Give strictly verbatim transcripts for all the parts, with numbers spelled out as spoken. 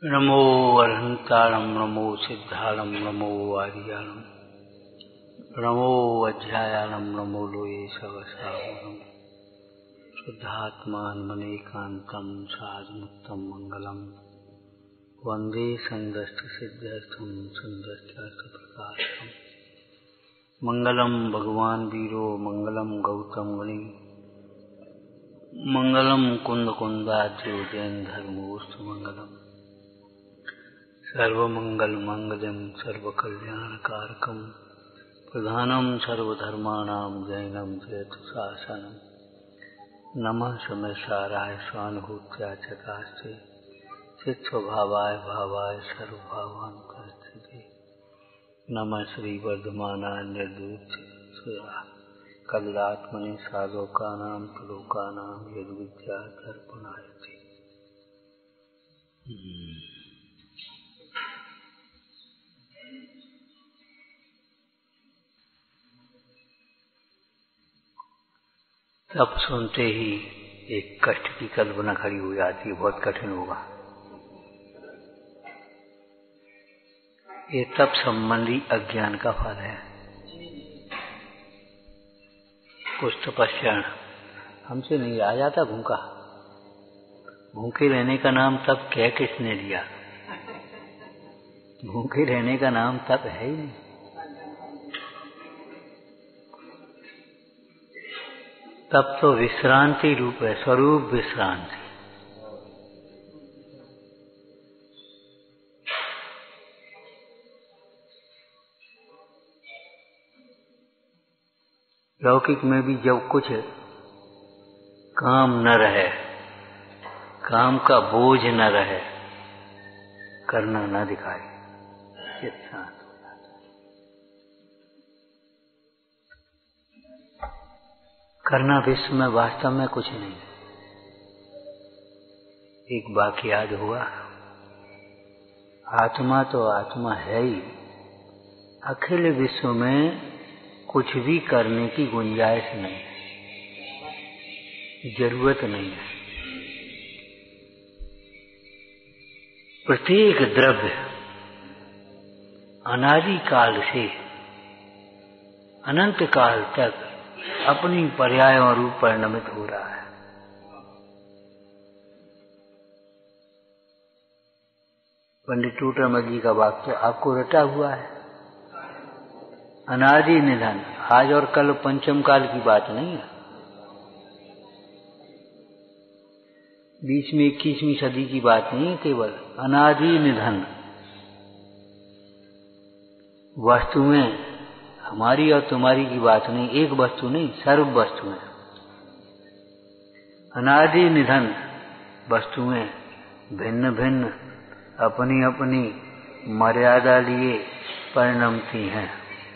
नमो अरहंताणं नमो सिद्धाणं नमो आर्याणं नमो अध्यायाणं नमो लोये सवसाहुणं शुद्धात्मानमनेकान्तं साधमुक्तं मंगलम वंदे संदष्टसिद्ध्यर्थं संदष्ट्यार्थप्रकाशम् मंगलम भगवान वीरो मंगलम गौतम गणि मंगलम कुंद कुंदाद्यो जैन धर्मोस्तु मंगलम सर्वमंगल मंगलम सर्वकल्याणकारकम प्रधानम सर्वधर्माणां जैनम जयतु शासनम नमः समयसाराय स्वानुभूत्या चकास्ते चित्स्वभावाय भावाय सर्वभावानुपस्थिते नमः श्री वर्धमानाय निर्दुच्च कल्लात्मने सालोकानां तुलोकानां यद्विद्या दर्पणायते। तब सुनते ही एक कष्ट की कल्पना खड़ी हो जाती है, बहुत कठिन होगा। ये तप संबंधी अज्ञान का फल है। कुछ तपस्या हमसे नहीं आ जाता भूखा। भूखे रहने का नाम तप कह किसने दिया? भूखे रहने का नाम तप है ही नहीं। तप तो विश्रांति रूप है, स्वरूप विश्रांति। लौकिक में भी जब कुछ काम न रहे, काम का बोझ न रहे, करना न दिखाए, चित्त शांत हो जाता है। करना विश्व में वास्तव में कुछ नहीं। एक वाक्य याद हुआ, आत्मा तो आत्मा है ही, अखिल विश्व में कुछ भी करने की गुंजाइश नहीं, जरूरत नहीं है। प्रत्येक द्रव्य अनादि काल से अनंत काल तक अपनी पर्यायों रूप परिणमित हो रहा है। पंडित टूटरमल जी का वाक्य आपको रटा हुआ है। अनादि निधन, आज और कल पंचम काल की बात नहीं है। बीच में इक्कीसवीं सदी की बात नहीं है, केवल अनादि निधन। वस्तुएं हमारी और तुम्हारी की बात नहीं, एक वस्तु नहीं, सर्व वस्तुएं। अनादि निधन वस्तुएं भिन्न भिन्न अपनी अपनी मर्यादा लिए परिणमती हैं।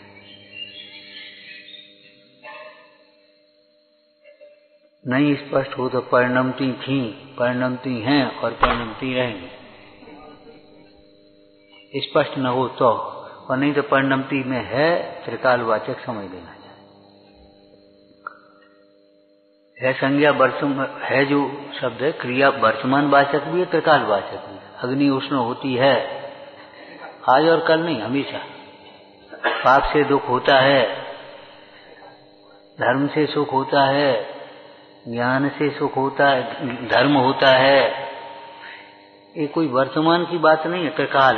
नहीं स्पष्ट हो तो परिणमती थी, परिणमती हैं और परिणमती रहेंगी। स्पष्ट न हो तो, और नहीं तो परिणमती में है त्रिकालवाचक समझ लेना चाहिए। है संज्ञा वर्तमान है, जो शब्द है क्रिया वर्तमान वाचक भी है, त्रिकालवाचक भी है। अग्नि उष्ण होती है, आज और कल नहीं, हमेशा। पाप से दुख होता है, धर्म से सुख होता है, ज्ञान से सुख होता है, धर्म होता है। ये कोई वर्तमान की बात नहीं है, त्रिकाल।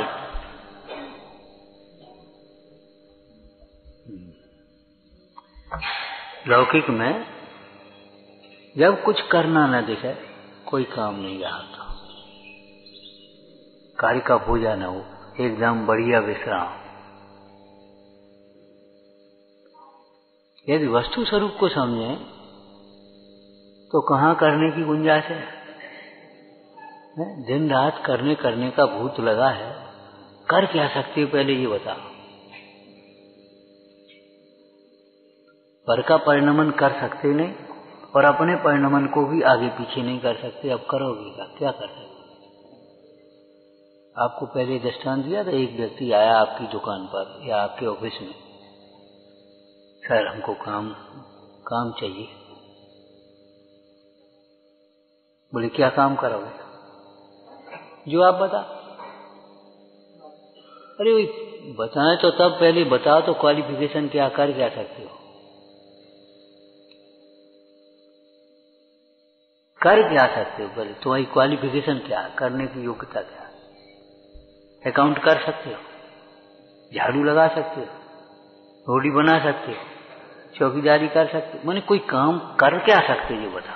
लौकिक में जब कुछ करना न दिखे, कोई काम नहीं रहा तो कार्य का बोझा न हो, एकदम बढ़िया विश्राम। यदि वस्तु स्वरूप को समझें तो कहाँ करने की गुंजाइश है? दिन रात करने करने का भूत लगा है। कर क्या सकते हो पहले ये बताओ। पर का परिणमन कर सकते नहीं, और अपने परिणमन को भी आगे पीछे नहीं कर सकते। अब करोगे क्या, क्या कर सकते? आपको पहले दृष्टांत दिया था, एक व्यक्ति आया आपकी दुकान पर या आपके ऑफिस में, सर हमको काम काम चाहिए। बोले क्या काम करोगे? जो आप बता। अरे वही बताएं तो तब पहले बताओ तो क्वालिफिकेशन क्या, कर क्या सकते हो, कर क्या सकते हो, पहले तुम्हारी क्वालिफिकेशन क्या, करने की योग्यता क्या। अकाउंट कर सकते हो, झाड़ू लगा सकते हो, रोटी बना सकते हो, चौकीदारी कर सकते हो, माने कोई काम कर क्या सकते हो ये बताओ।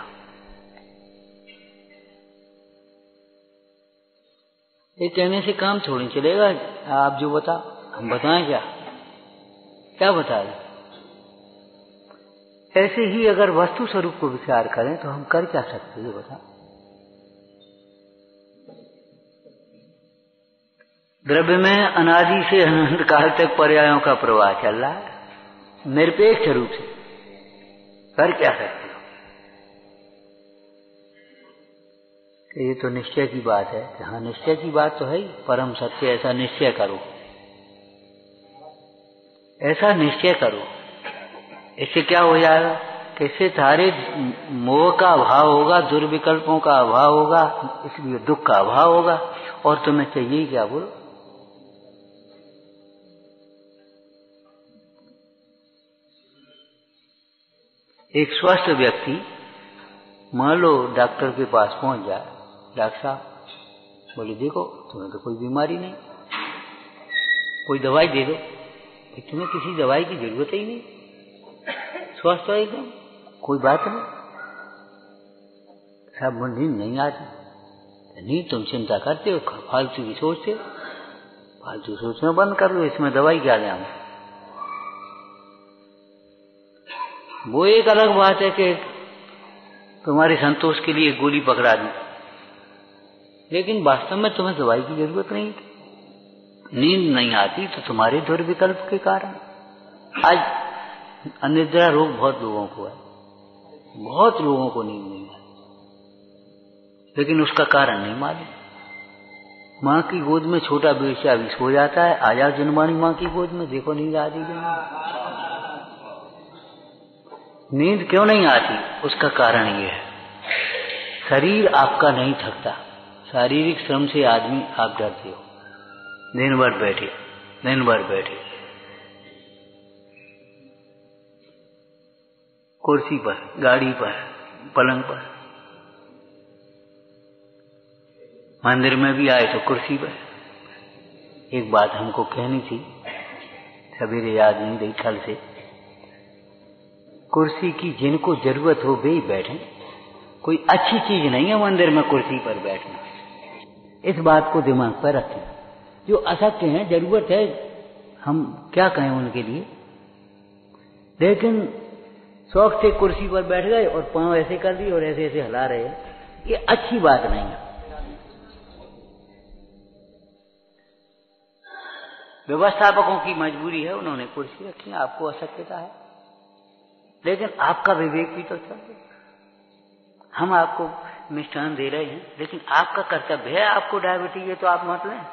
ये कहने से काम थोड़ी चलेगा। आप जो बताओ, हम बताएं क्या, क्या बता दें। ऐसे ही अगर वस्तु स्वरूप को विचार करें तो हम कर क्या सकते हैं ये बताओ। द्रव्य में अनादि से अनंत काल तक पर्यायों का प्रवाह चल रहा है, निरपेक्ष रूप से कर क्या सकते हो। ये तो निश्चय की बात है। हाँ, निश्चय की बात तो है ही, परम सत्य ऐसा निश्चय करो, ऐसा निश्चय करो। इससे क्या हो जाएगा कि इससे सारे मोह का अभाव होगा, दुर्विकल्पों का अभाव होगा, इसलिए दुख का अभाव होगा। और तुम्हें चाहिए क्या बोलो। एक स्वस्थ व्यक्ति मान लो डॉक्टर के पास पहुंच जाए, डॉक्टर साहब बोले देखो तुम्हें तो कोई बीमारी नहीं, कोई दवाई दे दो, तुम्हें किसी दवाई की जरूरत ही नहीं, स्वस्थ हो एकदम, कोई बात नहीं। सब नींद नहीं आती, नहीं तुम चिंता करते हो, फालतू की सोचते हो, फालतू सोचना बंद कर दो, इसमें दवाई क्या लें। वो एक अलग बात है कि तुम्हारे संतोष के लिए गोली पकड़ा दी, लेकिन वास्तव में तुम्हें दवाई की जरूरत नहीं। नींद नहीं आती तो तुम्हारे दुर्विकल्प के कारण। आज अनिद्रा रोग बहुत लोगों को है, बहुत लोगों को नींद नहीं है, लेकिन उसका कारण नहीं मालूम। माँ की गोद में छोटा बेचा भी सो जाता है, आजा जन्मानी माँ की गोद में, देखो नींद आती नहीं। नींद क्यों नहीं आती, उसका कारण ये है, शरीर आपका नहीं थकता। शारीरिक श्रम से आदमी आप डरते हो, दिन भर बैठे दिन भर बैठे कुर्सी पर, गाड़ी पर, पलंग पर, मंदिर में भी आए तो कुर्सी पर। एक बात हमको कहनी थी, सवेरे याद नहीं रही कल से। कुर्सी की जिनको जरूरत हो वे ही बैठे, कोई अच्छी चीज नहीं है मंदिर में कुर्सी पर बैठना। इस बात को दिमाग पर रखें। जो अशक्य हैं, जरूरत है, हम क्या कहें उनके लिए, लेकिन शौक से कुर्सी पर बैठ गए और पांव ऐसे कर दिए और ऐसे ऐसे हिला रहे, ये अच्छी बात नहीं है। व्यवस्थापकों की मजबूरी है, उन्होंने कुर्सी रखी, आपको अशक्यता है, लेकिन आपका विवेक भी तो चाहिए। हम आपको मिष्ठान दे रहे हैं, लेकिन आपका कर्तव्य है, आपको डायबिटीज है तो आप मत लें।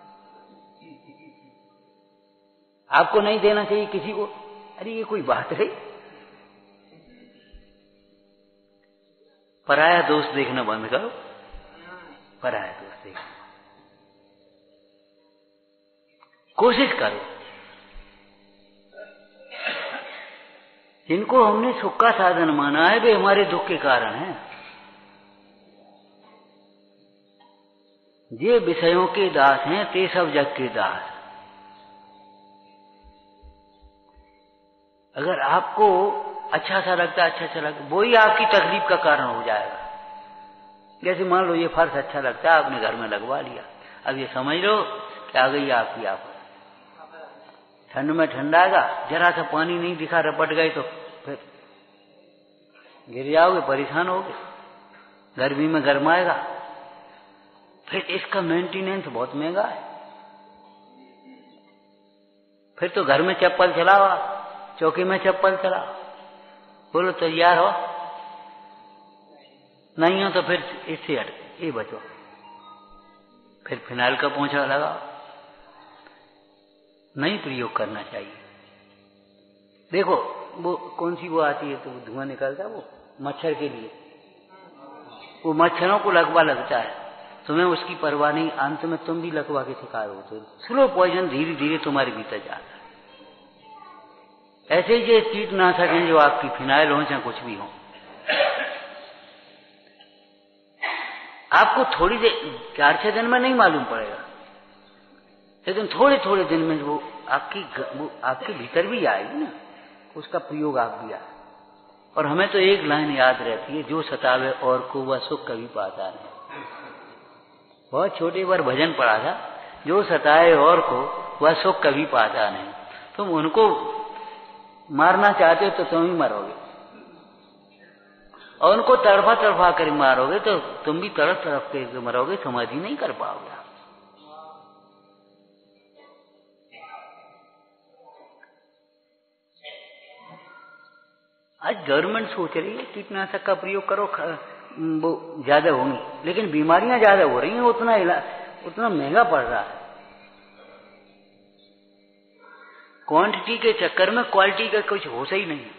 आपको नहीं देना चाहिए किसी को, अरे ये कोई बात है। पराया दोष देखना बंद करो, पराया दोष देखना कोशिश करो। जिनको हमने सुख का साधन माना है वे हमारे दुख के कारण हैं। ये विषयों के दास हैं, ते सब जग के दास। अगर आपको अच्छा सा लगता है, अच्छा अच्छा लगता, वही आपकी तकलीफ का कारण हो जाएगा। जैसे मान लो ये फर्श अच्छा लगता है, आपने घर में लगवा लिया, अब ये समझ लो कि आ गई आपकी आफत। ठंड में ठंडाएगा, जरा सा पानी नहीं दिखा, रपट गए तो फिर गिर जाओगे, परेशान होगे। गर्मी में गर्माएगा, फिर इसका मेंटेनेंस बहुत महंगा है। फिर तो घर में चप्पल चलाओ, चौकी में चप्पल चलाओ, बोलो तैयार हो, नहीं हो तो फिर इससे हट ये बचो, फिर फिनाइल का पोंछा लगाओ। नहीं प्रयोग करना चाहिए। देखो वो कौन सी वो आती है तो धुआं निकलता है, वो मच्छर के लिए, वो मच्छरों को लगवा लगता है, तुम्हें उसकी परवाह नहीं, अंत में तुम भी लकवा के शिकार होते हो। स्लो पॉइजन धीरे धीरे तुम्हारे भीतर जाता है। ऐसे ही ये कीटनाशक हैं जो आपकी फिनाइल हो चाहे कुछ भी हो, आपको थोड़ी देर चार छह दिन में नहीं मालूम पड़ेगा, लेकिन थोड़े थोड़े दिन में वो आपकी वो आपके भीतर भी आएगी ना, उसका प्रयोग आप भी आए। और हमें तो एक लाइन याद रहती है, जो सतावे और को वह सुख कभी पाता नहीं। बहुत छोटे बार भजन पढ़ा था, जो सताए और को वह सुख कभी पाता नहीं। तुम उनको मारना चाहते हो तो तुम ही मरोगे, और उनको तड़फा तड़फा कर मारोगे तो तुम भी तड़फ तड़फ के मरोगे, समझ ही नहीं कर पाओगे। आज गवर्नमेंट सोच रही है कीटनाशक का प्रयोग करो, वो ज्यादा होंगी, लेकिन बीमारियां ज्यादा हो रही हैं, उतना उतना महंगा पड़ रहा है। क्वांटिटी के चक्कर में क्वालिटी का कुछ होश ही नहीं।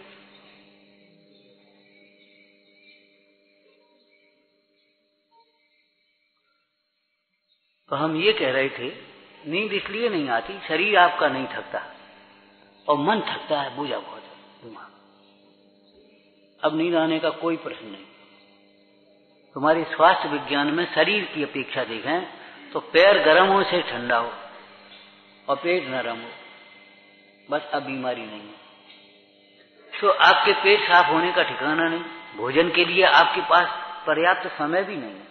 तो हम ये कह रहे थे, नींद इसलिए नहीं आती, शरीर आपका नहीं थकता और मन थकता है, बोझा बहुत है दिमाग। अब नींद आने का कोई प्रश्न नहीं। तुम्हारी स्वास्थ्य विज्ञान में शरीर की अपेक्षा देखें तो पैर गर्म हो से ठंडा हो और पेट नरम हो, बस अब बीमारी नहीं है। तो आपके पेट साफ होने का ठिकाना नहीं, भोजन के लिए आपके पास पर्याप्त समय भी नहीं है।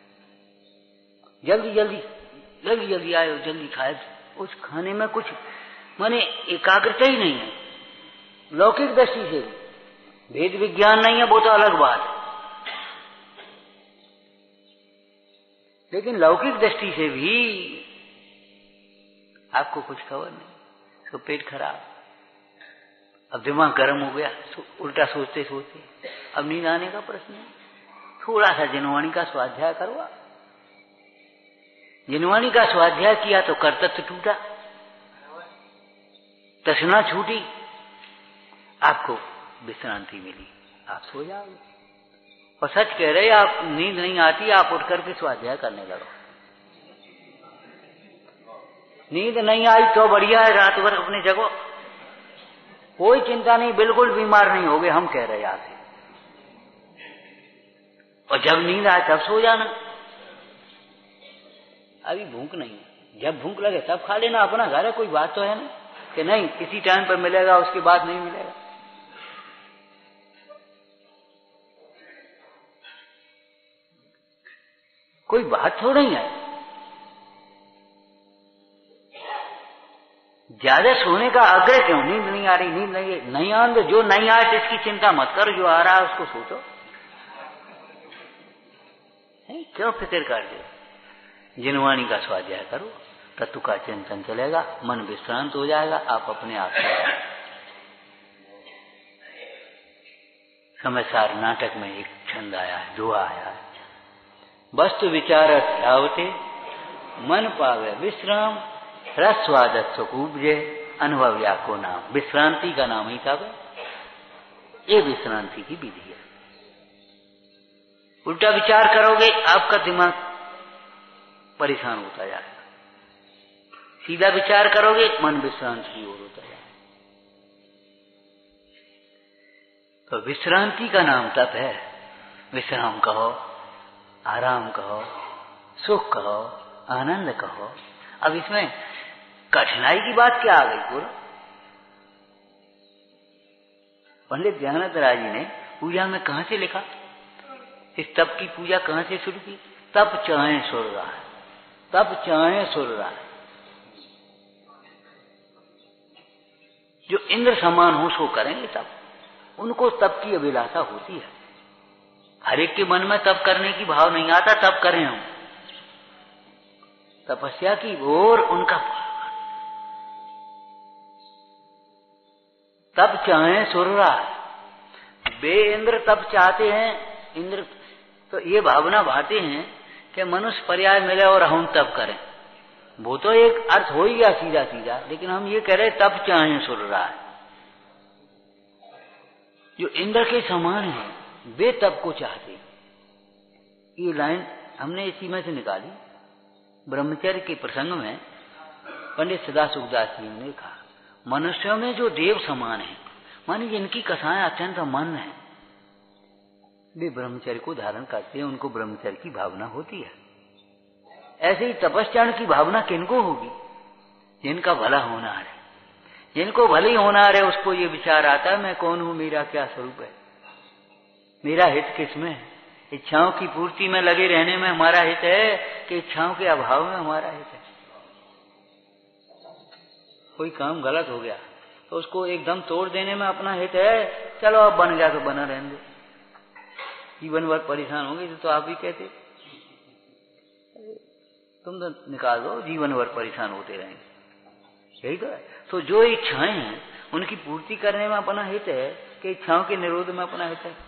जल्दी जल्दी जल्दी जल्दी आए, जल्दी खाए, उस खाने में कुछ माने एकाग्रता ही नहीं है। लौकिक दृष्टि से भेद विज्ञान नहीं है, वो तो अलग बात है, लेकिन लौकिक दृष्टि से भी आपको कुछ खबर नहीं। तो पेट खराब, अब दिमाग गर्म हो गया, उल्टा सोचते सोचते अब नींद आने का प्रश्न है। थोड़ा सा जिनवाणी का स्वाध्याय करवा, जिनवाणी का स्वाध्याय किया तो कर्तव्य टूटा, तृष्णा छूटी, आपको विश्रांति मिली, आप सो जाओगे। और सच कह रहे, आप नींद नहीं आती, आप उठ करके स्वाध्याय करने लगो। नींद नहीं आई तो बढ़िया है, रात भर अपने जगो, कोई चिंता नहीं, बिल्कुल बीमार नहीं होगे, हम कह रहे आपसे। और जब नींद आए तब सो जाना। अभी भूख नहीं है, जब भूख लगे तब खा लेना, अपना घर है, कोई बात तो है ना कि नहीं किसी टाइम पर मिलेगा उसके बाद नहीं मिलेगा। कोई बात थोड़ी है। ज्यादा सोने का आग्रह क्यों? नींद नहीं आ रही, नींद नहीं नहीं आ रही, जो नहीं आए इसकी चिंता मत करो, जो आ रहा है उसको सोचो, क्यों फिक्र कर दे। जिनवाणी का स्वाध्याय करो, तत्व का चिंतन चलेगा, मन विश्रांत हो जाएगा, आप अपने आप से। समाचार नाटक में एक छंद आया है, दोहा आया है, वस्तु विचार ध्यावते मन पावे विश्राम, रस स्वादत सुख उपजे, अनुभव या को नाम। विश्रांति का नाम ही तब है, ये विश्रांति की विधि है। उल्टा विचार करोगे आपका दिमाग परेशान होता जाएगा, सीधा विचार करोगे मन विश्रांति की ओर होता जाएगा। तो विश्रांति का नाम तप है। विश्राम कहो, आराम कहो, सुख कहो, आनंद कहो। अब इसमें कठिनाई की बात क्या आ गई? पूरा पंडित ज्ञानानंद राय जी ने पूजा में कहां से लिखा, इस तप की पूजा कहां से शुरू की? तप चाहे सुर रहा है, तप चाहे सुर रहा है। जो इंद्र समान हो सो करेंगे तप, उनको तप की अभिलाषा होती है। हर एक के मन में तप करने की भाव नहीं आता, तप करें हम, तपस्या की ओर उनका तप चाहे सुर रहा है। बे इंद्र तप चाहते हैं, इंद्र तो ये भावना भाते हैं कि मनुष्य पर्याय मिले और हम तप करें। वो तो एक अर्थ हो ही गया सीधा सीधा, लेकिन हम ये कह रहे तप चाहे सुर रहा है। जो इंद्र के समान है वे तप को चाहते। ये लाइन हमने इसी में से निकाली। ब्रह्मचर्य के प्रसंग में पंडित सदा सुखदास जी ने कहा, मनुष्यों में जो देव समान है, मानी जिनकी कथाएं अत्यंत मन है, वे ब्रह्मचर्य को धारण करते हैं, उनको ब्रह्मचर्य की भावना होती है। ऐसे ही तपस्या की भावना किनको होगी? जिनका भला होनहार है। जिनको भली होनहार है उसको ये विचार आता है, मैं कौन हूं, मेरा क्या स्वरूप है, मेरा हित किसमें है। इच्छाओं की पूर्ति में लगे रहने में हमारा हित है कि इच्छाओं के अभाव में हमारा हित है। कोई काम गलत हो गया तो उसको एकदम तोड़ देने में अपना हित है, चलो अब बन गया तो बना रहने दो, जीवन भर परेशान होंगे तो आप भी कहते तुम तो निकाल दो, जीवन भर परेशान होते रहेंगे। यही तो है। तो जो इच्छाएं हैं उनकी पूर्ति करने में अपना हित है कि इच्छाओं के निरोध में अपना हित है।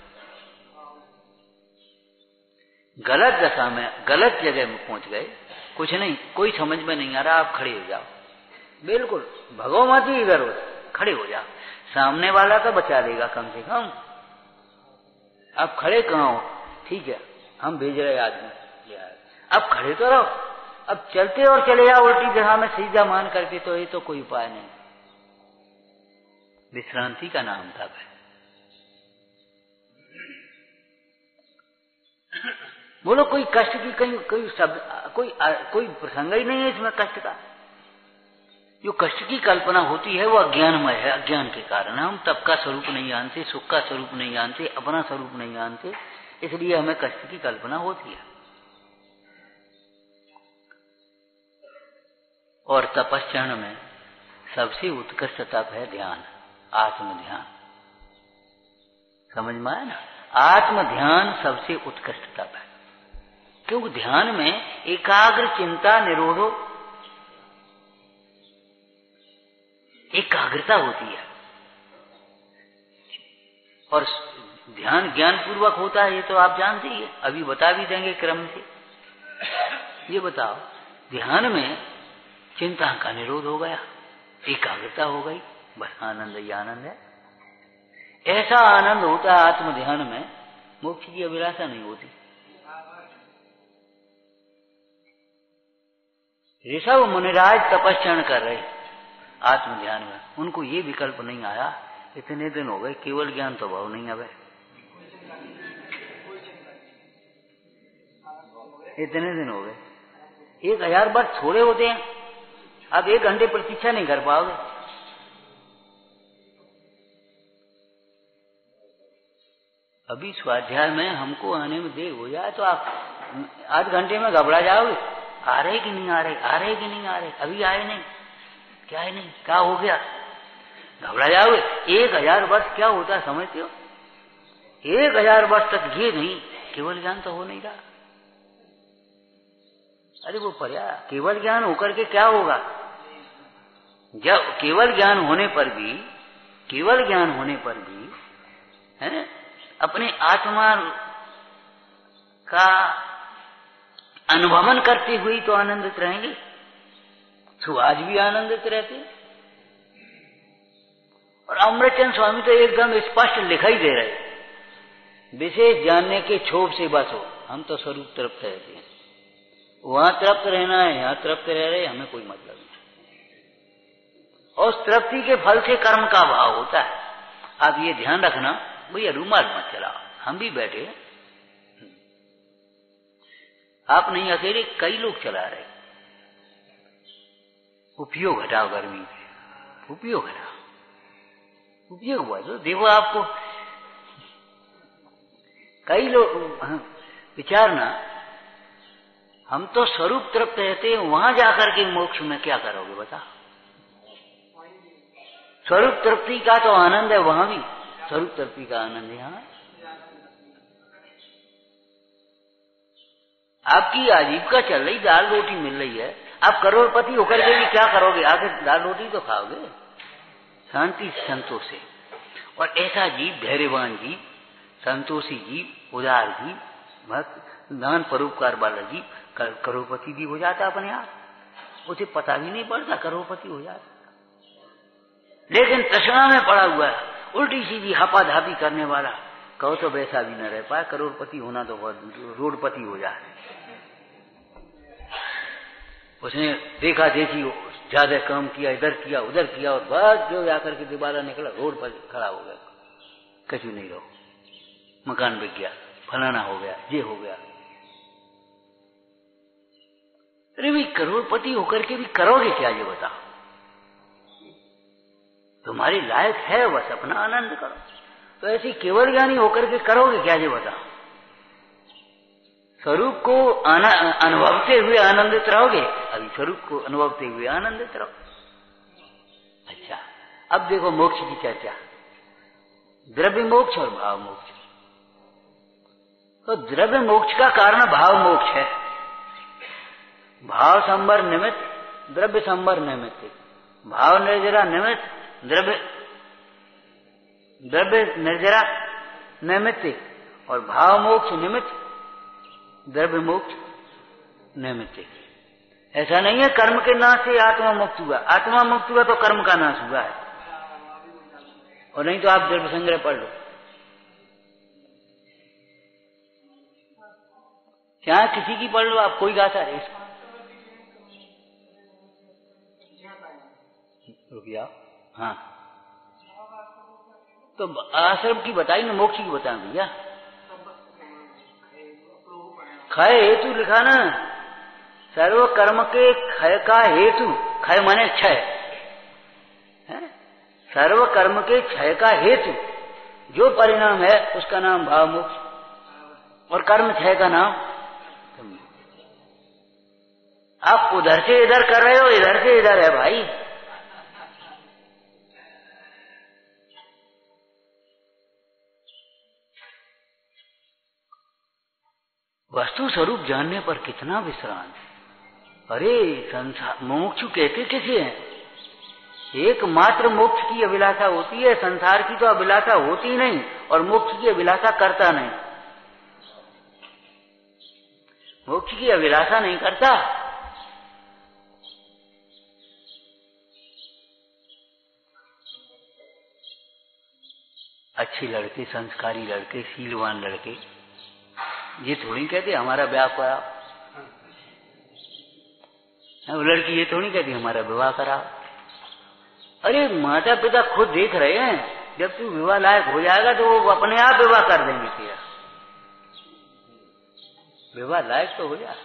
गलत दशा में, गलत जगह में पहुंच गए, कुछ नहीं, कोई समझ में नहीं आ रहा, आप खड़े हो जाओ, बिल्कुल भगो मत ही, इधर हो खड़े हो जाओ, सामने वाला तो बचा लेगा कम से कम। अब खड़े कहाँ हो? ठीक है, हम भेज रहे आदमी, अब खड़े तो रहो। अब चलते और चले जाओ उल्टी दिशा में सीधा मान करके, तो ये तो कोई उपाय नहीं। विश्रांति का नाम था भाई। बोलो कोई कष्ट की कहीं कोई शब्द, कोई कोई प्रसंग ही नहीं है इसमें कष्ट का। जो कष्ट की कल्पना होती है वो अज्ञानमय है। अज्ञान के कारण हम तप का स्वरूप नहीं जानते, सुख का स्वरूप नहीं जानते, अपना स्वरूप नहीं जानते, इसलिए हमें कष्ट की कल्पना होती है। और तपस्या में सबसे उत्कृष्ट तप है ध्यान, आत्म ध्यान। समझ में आया ना? आत्म ध्यान सबसे उत्कृष्ट तप है, क्योंकि ध्यान में एकाग्र चिंता निरोधो, एकाग्रता होती है। और ध्यान ज्ञान पूर्वक होता है, ये तो आप जानते ही है, अभी बता भी देंगे क्रम से। ये बताओ, ध्यान में चिंता का निरोध हो गया, एकाग्रता हो गई, बस आनंद ही आनंद है। ऐसा आनंद होता है आत्म ध्यान में, मोक्ष की अभिलाषा नहीं होती। ऋषभ मुनिराज तपस्या कर रहे आत्म ध्यान में, उनको ये विकल्प नहीं आया, इतने दिन हो गए केवल ज्ञान तो भाव नहीं आवे, इतने दिन हो गए, एक हजार वर्ष थोड़े होते हैं, अब एक घंटे प्रतीक्षा नहीं कर पाओगे। अभी स्वाध्याय में हमको आने में देर हो जाए तो आप आध घंटे में घबरा जाओगे, आ रहे कि नहीं आ रहे, आ रहे कि नहीं आ रहे, अभी आए नहीं, क्या है नहीं, क्या हो गया, घबरा जाओगे। एक हजार वर्ष क्या होता है समझते हो? एक हजार वर्ष तक ये नहीं, केवल ज्ञान तो हो नहीं रहा। अरे वो पर्या केवल ज्ञान होकर के क्या होगा? जब केवल ज्ञान होने पर भी, केवल ज्ञान होने पर भी है अपने आत्मा का अनुभवन करते हुए तो आनंदित रहेंगे। तो आज भी आनंदित रहते हैं। और अमृतचंद स्वामी तो एकदम स्पष्ट लिखाई दे रहे, विशेष जानने के क्षोभ से बस हो, हम तो स्वरूप तृप्त रहते हैं। वहां तृप्त रहना है, यहाँ तृप्त रह रहे, हमें कोई मतलब नहीं। और तृप्ति के फल से कर्म का भाव होता है। आप ये ध्यान रखना, भैया रूमाल मत चलाओ, हम भी बैठे, आप नहीं अकेले, कई लोग चला रहे। उपयोग हटाओ, गर्मी में उपयोग हटाओ, उपयोग हुआ तो देखो आपको कई लोग विचारना, हम तो स्वरूप तृप्त रहते हैं, वहां जाकर के मोक्ष में क्या करोगे बता? स्वरूप तृप्ति का तो आनंद है, वहां भी स्वरूप तृप्ति का आनंद है। यहाँ आपकी आजीविका चल रही, दाल रोटी मिल रही है, आप करोड़पति होकर के भी क्या करोगे? आखिर दाल रोटी तो खाओगे शांति संतोष से। और ऐसा जीव, धैर्यवान जीव, संतोषी जीव, उदार जीव, भक्त दान परोपकार वाला जीव करोड़पति भी हो जाता अपने आप। उसे पता भी नहीं पड़ता करोड़पति हो जाता। लेकिन तृष्णा में पड़ा हुआ है, उल्टी सीधी हापाधापी करने वाला, कहो तो वैसा भी न रह पाए। करोड़पति होना तो बहुत रोडपति हो जाए। उसने देखा देखी ज्यादा काम किया, इधर किया उधर किया, और बस जो जाकर के दोबारा निकला रोड पर खड़ा हो गया, कछु नहीं रहो, मकान बिक गया, फलाना हो गया, ये हो गया। अरे भाई करोड़पति होकर के भी करोगे क्या, ये बताओ? तुम्हारी लायक है, बस अपना आनंद करो। तो ऐसी केवल ज्ञानी होकर के करोगे क्या, ये बताओ? स्वरूप को अनुभवते हुए आनंदित रहोगे? अभी स्वरूप को अनुभवते हुए आनंदित रहो। अच्छा, अब देखो मोक्ष की चर्चा, द्रव्य मोक्ष और भाव मोक्ष। तो द्रव्य मोक्ष का कारण भाव मोक्ष है। भाव संबर निमित्त, द्रव्य संबर निमित्त। भाव निर्जरा निमित्त, द्रव्य द्रव्य निर्जरा निमित्त, और भाव मोक्ष निमित्त, द्रव्य मोक्ष निमित्त। ऐसा नहीं है कर्म के नाश से आत्मा मुक्त हुआ, आत्मा मुक्त हुआ तो कर्म का नाश हुआ है, और नहीं तो आप द्रव्य संग्रह पढ़ लो, चाहे किसी की पढ़ लो आप, कोई गाथा है इसको। रुकिया, हाँ तो आश्रम की बताई ना, मोक्ष की बताएं भैया। क्षय हेतु लिखा ना, सर्व कर्म के क्षय का हेतु, क्षय माने क्षय, सर्व कर्म के क्षय का हेतु जो परिणाम है उसका नाम भाव मोक्ष, और कर्म क्षय का नाम। आप उधर से इधर कर रहे हो, इधर से इधर है भाई। वस्तु स्वरूप जानने पर कितना विश्रांत। अरे संसार मोक्ष कहते कैसे हैं? एकमात्र मोक्ष की अभिलाषा होती है, संसार की तो अभिलाषा होती नहीं, और मोक्ष की अभिलाषा करता नहीं। मोक्ष की अभिलाषा नहीं करता। अच्छे लड़के, संस्कारी लड़के, शीलवान लड़के, ये थोड़ी कहते हमारा ब्याह करा, वो लड़की ये थोड़ी कहती हमारा विवाह करा। अरे माता पिता खुद देख रहे हैं, जब तू विवाह लायक हो जाएगा तो वो अपने आप विवाह कर देंगे तेरा। विवाह लायक तो हो जा।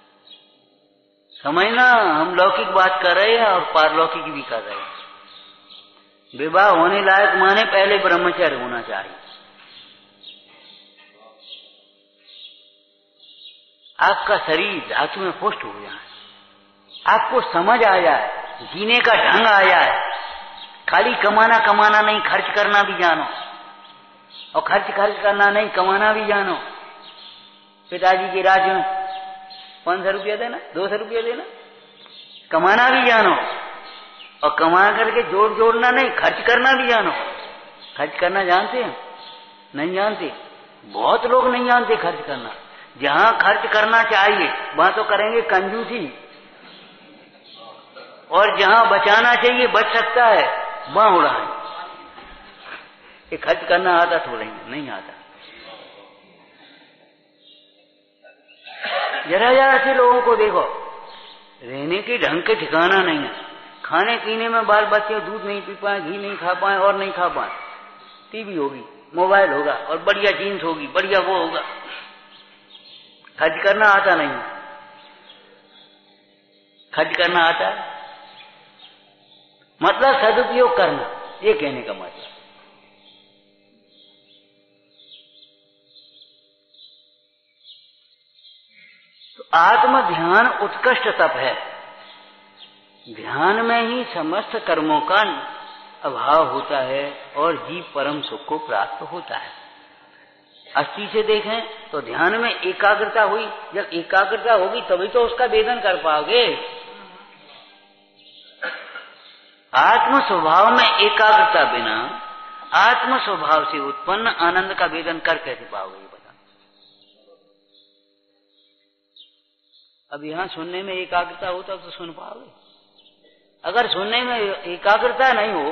समझना, हम लौकिक बात कर रहे हैं और पारलौकिक भी कर रहे हैं। विवाह होने लायक माने पहले ब्रह्मचर्य होना चाहिए। आपका शरीर धातु में पुष्ट हो जाए, आपको समझ आ जाए, जीने का ढंग आ जाए, खाली कमाना कमाना नहीं, खर्च करना भी जानो, और खर्च खर्च करना नहीं, कमाना भी जानो। पिताजी के राज्य में पांच सौ रुपया देना, दो सौ रुपया देना, कमाना भी जानो, और कमा करके जोड़ जोड़ना नहीं, खर्च करना भी जानो। खर्च करना जानते हैं? नहीं जानते। बहुत लोग नहीं जानते खर्च करना। जहां खर्च करना चाहिए वहां तो करेंगे कंजूसी, और जहां बचाना चाहिए बच सकता है वहां उड़ाएं। ये खर्च करना आता थोड़ा ही नहीं आता। जरा जरा से लोगों को देखो, रहने के ढंग के ठिकाना नहीं है। खाने पीने में बाल बच्चे दूध नहीं पी पाए, घी नहीं खा पाए, और नहीं खा पाए, टीवी होगी, मोबाइल होगा, और बढ़िया जीन्स होगी, बढ़िया वो होगा। खर्च करना आता नहीं। खर्च करना आता है मतलब सदुपयोग करना, ये कहने का मतलब। तो आत्म ध्यान उत्कृष्ट तप है। ध्यान में ही समस्त कर्मों का अभाव होता है और जीव परम सुख को प्राप्त होता है। अस्थि से देखें तो ध्यान में एकाग्रता हुई, जब एकाग्रता होगी तभी तो उसका वेदन कर पाओगे। आत्म स्वभाव में एकाग्रता बिना आत्म स्वभाव से उत्पन्न आनंद का वेदन कर कैसे पाओगे, ये बता। अब यहां सुनने में एकाग्रता हो तब तो सुन पाओगे। अगर सुनने में एकाग्रता नहीं हो,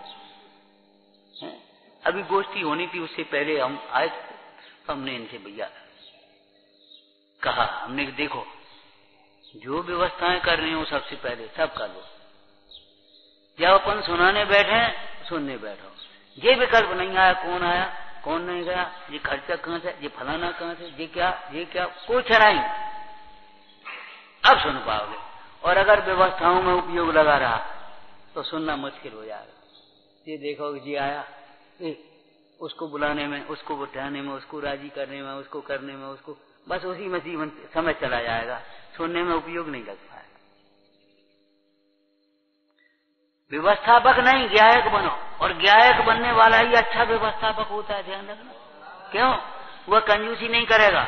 अभी गोष्ठी होनी थी, उससे पहले हम आए, हमने इनसे भैया कहा, हमने देखो जो व्यवस्थाएं कर रही हूँ सबसे पहले सब कर लो। जब अपन सुनाने बैठे सुनने बैठो, ये विकल्प नहीं आया, कौन आया कौन नहीं गया, ये खर्चा कहाँ से, ये फलाना कहाँ से, ये क्या ये क्या, कुछ नहीं, अब सुन पाओगे। और अगर व्यवस्थाओं में उपयोग लगा रहा तो सुनना मुश्किल हो जाएगा। ये देखोगे जी आया, ए, उसको बुलाने में, उसको बिठाने में, उसको राजी करने में, उसको करने में, उसको बस उसी में जीवन समय चला जाएगा, सुनने में उपयोग नहीं लग पाएगा। व्यवस्थापक नहीं, ज्ञायक बनो, और ज्ञायक बनने वाला ही अच्छा व्यवस्थापक होता है, ध्यान रखना। क्यों? वह कंजूसी नहीं करेगा,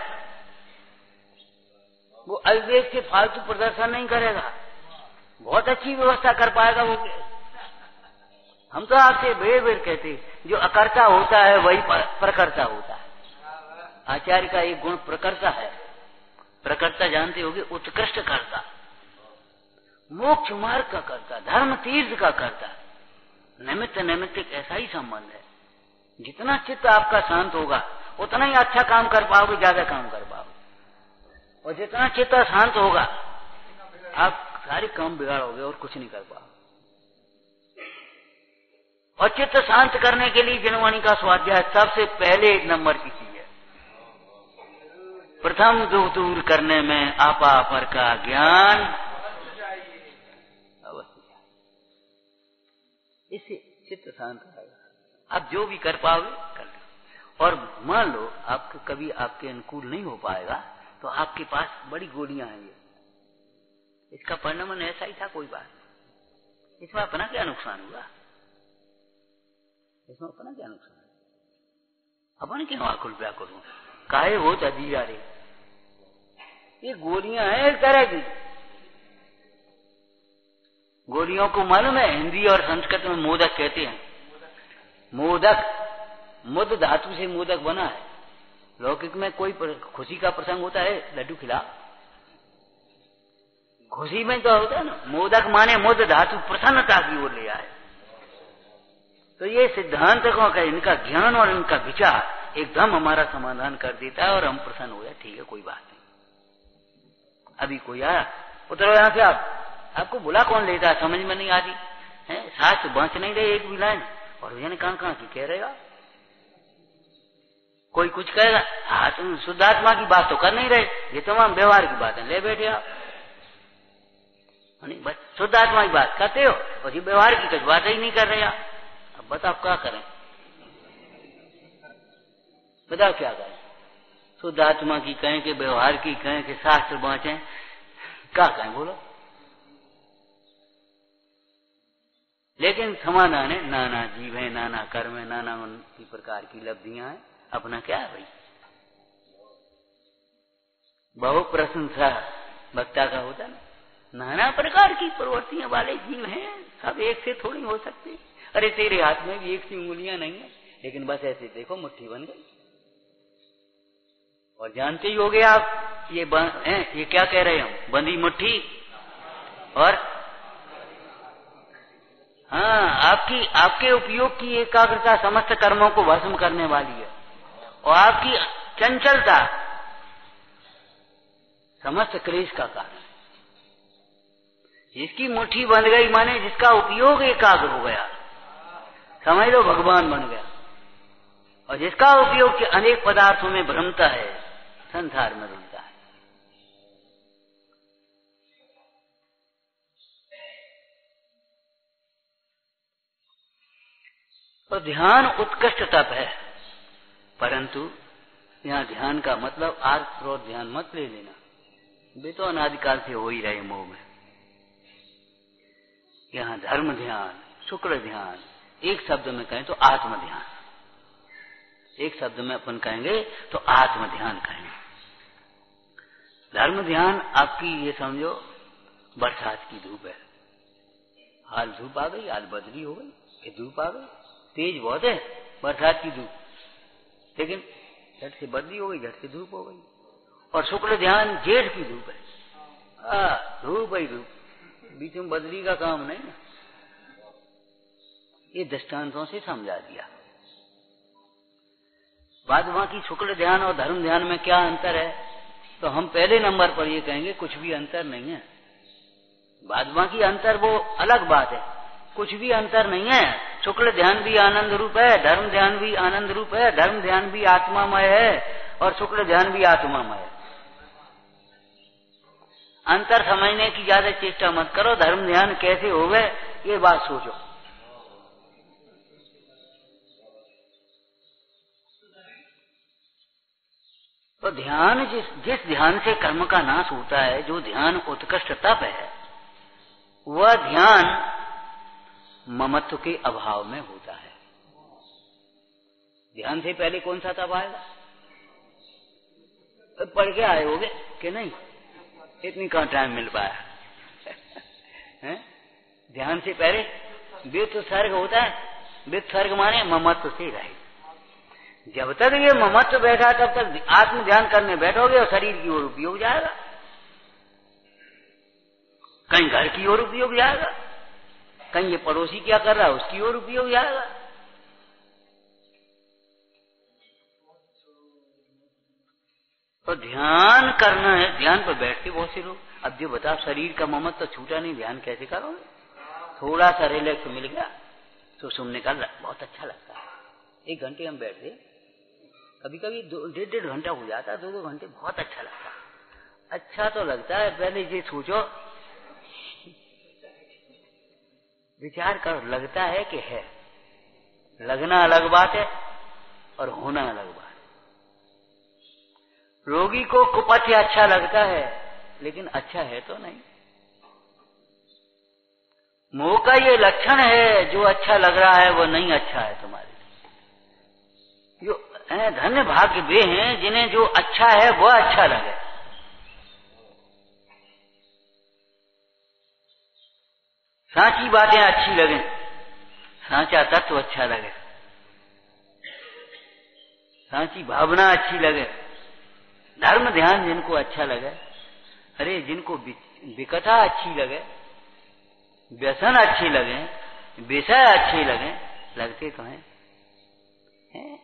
वो अविवेक से फालतू प्रदर्शन नहीं करेगा, बहुत अच्छी व्यवस्था कर पाएगा वो। हम तो आपसे बेर बेर कहते, जो अकर्ता होता है वही प्रकर्ता होता है। आचार्य का एक गुण प्रकर्ता है। प्रकर्ता जानते होगे, उत्कृष्ट कर्ता, मोक्ष मार्ग का कर्ता, धर्म तीर्थ का कर्ता। निमित्त निमित्त एक ऐसा ही संबंध है। जितना चित्त आपका शांत होगा उतना ही अच्छा काम कर पाओगे, ज्यादा काम कर पाओगे। और जितना चित्त शांत होगा आप सारे काम बिगाड़ोगे और कुछ नहीं कर पाओगे। और चित्त शांत करने के लिए जनवाणी का स्वाध्याय सबसे पहले एक नंबर की चीज है। प्रथम दुख दूर करने में आपा पर का ज्ञान अवश्य, इससे चित्त शांत रहेगा। आप जो भी कर पाओगे कर लो। और मान लो आपको कभी आपके अनुकूल नहीं हो पाएगा तो आपके पास बड़ी गोलियां हैं, ये इसका परिणाम ऐसा ही था, कोई बात नहीं। इसमें अपना क्या नुकसान हुआ, इसमें अपना क्या नुकसान, अपन क्यों आकुल व्याकुल हो, काहे हो चली जा रही। ये गोलियां हैं एक तरह की। गोलियों को मालूम है हिंदी और संस्कृत में मोदक कहते हैं। मोदक, मुद धातु से मोदक बना है। लौकिक में कोई खुशी का प्रसंग होता है, लड्डू खिला, खुशी में तो होता है ना। मोदक माने मुद धातु प्रसन्नता की ओर ले आए। तो ये सिद्धांत का इनका ज्ञान और इनका विचार एकदम हमारा समाधान कर देता है और हम प्रसन्न हो जाए। ठीक है, कोई बात नहीं। अभी कोई आया, उतरो यहां से, आप आपको बुला कौन लेता है, समझ में नहीं आती है। साथ बांच नहीं रहे एक भी लाइन, और यानी कहां कहां की कह रहेगा। कोई कुछ कहेगा, हाँ तुम शुद्धात्मा की बात तो कर नहीं रहे, ये तमाम व्यवहार की बातें ले बैठे आप। नहीं, बस शुद्धात्मा की बात करते हो और ये व्यवहार की कुछ बात ही नहीं कर रहे आप। अब बताओ क्या करें, बताओ क्या करें। शुद्धात्मा की कहें कि व्यवहार की कहें कि शास्त्र बांचे, क्या कहें बोलो। लेकिन समाधान है, नाना जीव है, नाना कर्म है, नाना की प्रकार की लब्धियां हैं, अपना क्या है भाई। बहु प्रशंसा वक्ता का होता है ना, नाना प्रकार की प्रवृत्तियां वाले जीव हैं, सब एक से थोड़ी हो सकती। अरे तेरे हाथ में भी एक सी उंगलियां नहीं है, लेकिन बस ऐसे देखो मुट्ठी बन गई। और जानते ही होगे आप, ये है, ये क्या कह रहे हैं, बंदी मुट्ठी। और हाँ, आपकी आपके उपयोग की एकाग्रता समस्त कर्मों को भस्म करने वाली है, और आपकी चंचलता समस्त क्लेश का कारण। जिसकी मुट्ठी बंध गई माने जिसका उपयोग एकाग्र हो गया, समझ लो भगवान बन गया। और जिसका उपयोग अनेक पदार्थों में भ्रमता है, संसार में भ्रमता है। तो ध्यान उत्कृष्ट तप है, परंतु यहाँ ध्यान का मतलब आर्थ और ध्यान मत ले लेना, वे तो अनादिकाल से हो ही रहे मोह में। यहाँ धर्म ध्यान, शुक्र ध्यान, एक शब्द में कहें तो आत्म ध्यान, एक शब्द में अपन कहेंगे तो आत्म ध्यान कहेंगे। धर्म ध्यान आपकी ये समझो बरसात की धूप है, हाल धूप आ गई, हाल बदली हो गई, फिर धूप आ गई, तेज बहुत है बरसात की धूप, लेकिन झट से बदली हो गई, झट से धूप हो गई। और शुक्ल ध्यान जेठ की धूप है, आ, धूप ही धूप, बीच में बदली का काम नहीं है। ये दृष्टांतों से समझा दिया। बाद बाकी शुक्ल ध्यान और धर्म ध्यान में क्या अंतर है, तो हम पहले नंबर पर ये कहेंगे कुछ भी अंतर नहीं है। बाद बाकी अंतर वो अलग बात है, कुछ भी अंतर नहीं है। शुक्ल ध्यान भी आनंद रूप है, धर्म ध्यान भी आनंद रूप है, धर्म ध्यान भी आत्मामय है और शुक्ल ध्यान भी आत्मामय है। अंतर समझने की ज्यादा चेष्टा मत करो, धर्म ध्यान कैसे हो गए ये बात सोचो। तो ध्यान जिस जिस ध्यान से कर्म का नाश होता है, जो ध्यान उत्कृष्ट तप है, वह ध्यान ममत्व के अभाव में होता है। ध्यान से पहले कौन सा तप आएगा? पढ़ के आए होगे कि नहीं? इतनी कहाँ टाइम मिल पाया है? ध्यान से पहले व्युत्सर्ग होता है। व्युत्सर्ग माने ममत्व से रहे। जब तक ये ममत्व बैठा तब तक आत्म ध्यान करने बैठोगे और शरीर की ओर उपयोग जाएगा, कहीं घर की ओर उपयोग जाएगा, कहीं ये पड़ोसी क्या कर रहा है उसकी ओर उपयोग जाएगा। तो ध्यान करना है, ध्यान पर बैठते बहुत से लोग। अब जो बताओ शरीर का ममत्व तो छूटा नहीं, ध्यान कैसे करोगे? थोड़ा सा रिलैक्स मिल गया तो सुनने का बहुत अच्छा लगता है। एक घंटे हम बैठते, कभी कभी डेढ़ डेढ़ घंटा हो जाता, दो दो घंटे, बहुत अच्छा लगता है। अच्छा तो लगता है, पहले ये सोचो, विचार करो, लगता है कि है। लगना अलग बात है और होना अलग बात है। रोगी को कुपथ्य अच्छा लगता है लेकिन अच्छा है तो नहीं। मोह का ये लक्षण है, जो अच्छा लग रहा है वो नहीं अच्छा है तुम्हारे लिए। जो धन्य भाग्य वे हैं जिन्हें जो अच्छा है वह अच्छा लगे। साची बातें अच्छी लगे, साचा तत्व अच्छा लगे, साची भावना अच्छी लगे, धर्म ध्यान जिनको अच्छा लगे। अरे जिनको विकथा अच्छी लगे, व्यसन अच्छे लगे, विषय अच्छे लगे, लगते तो हैं, हैं?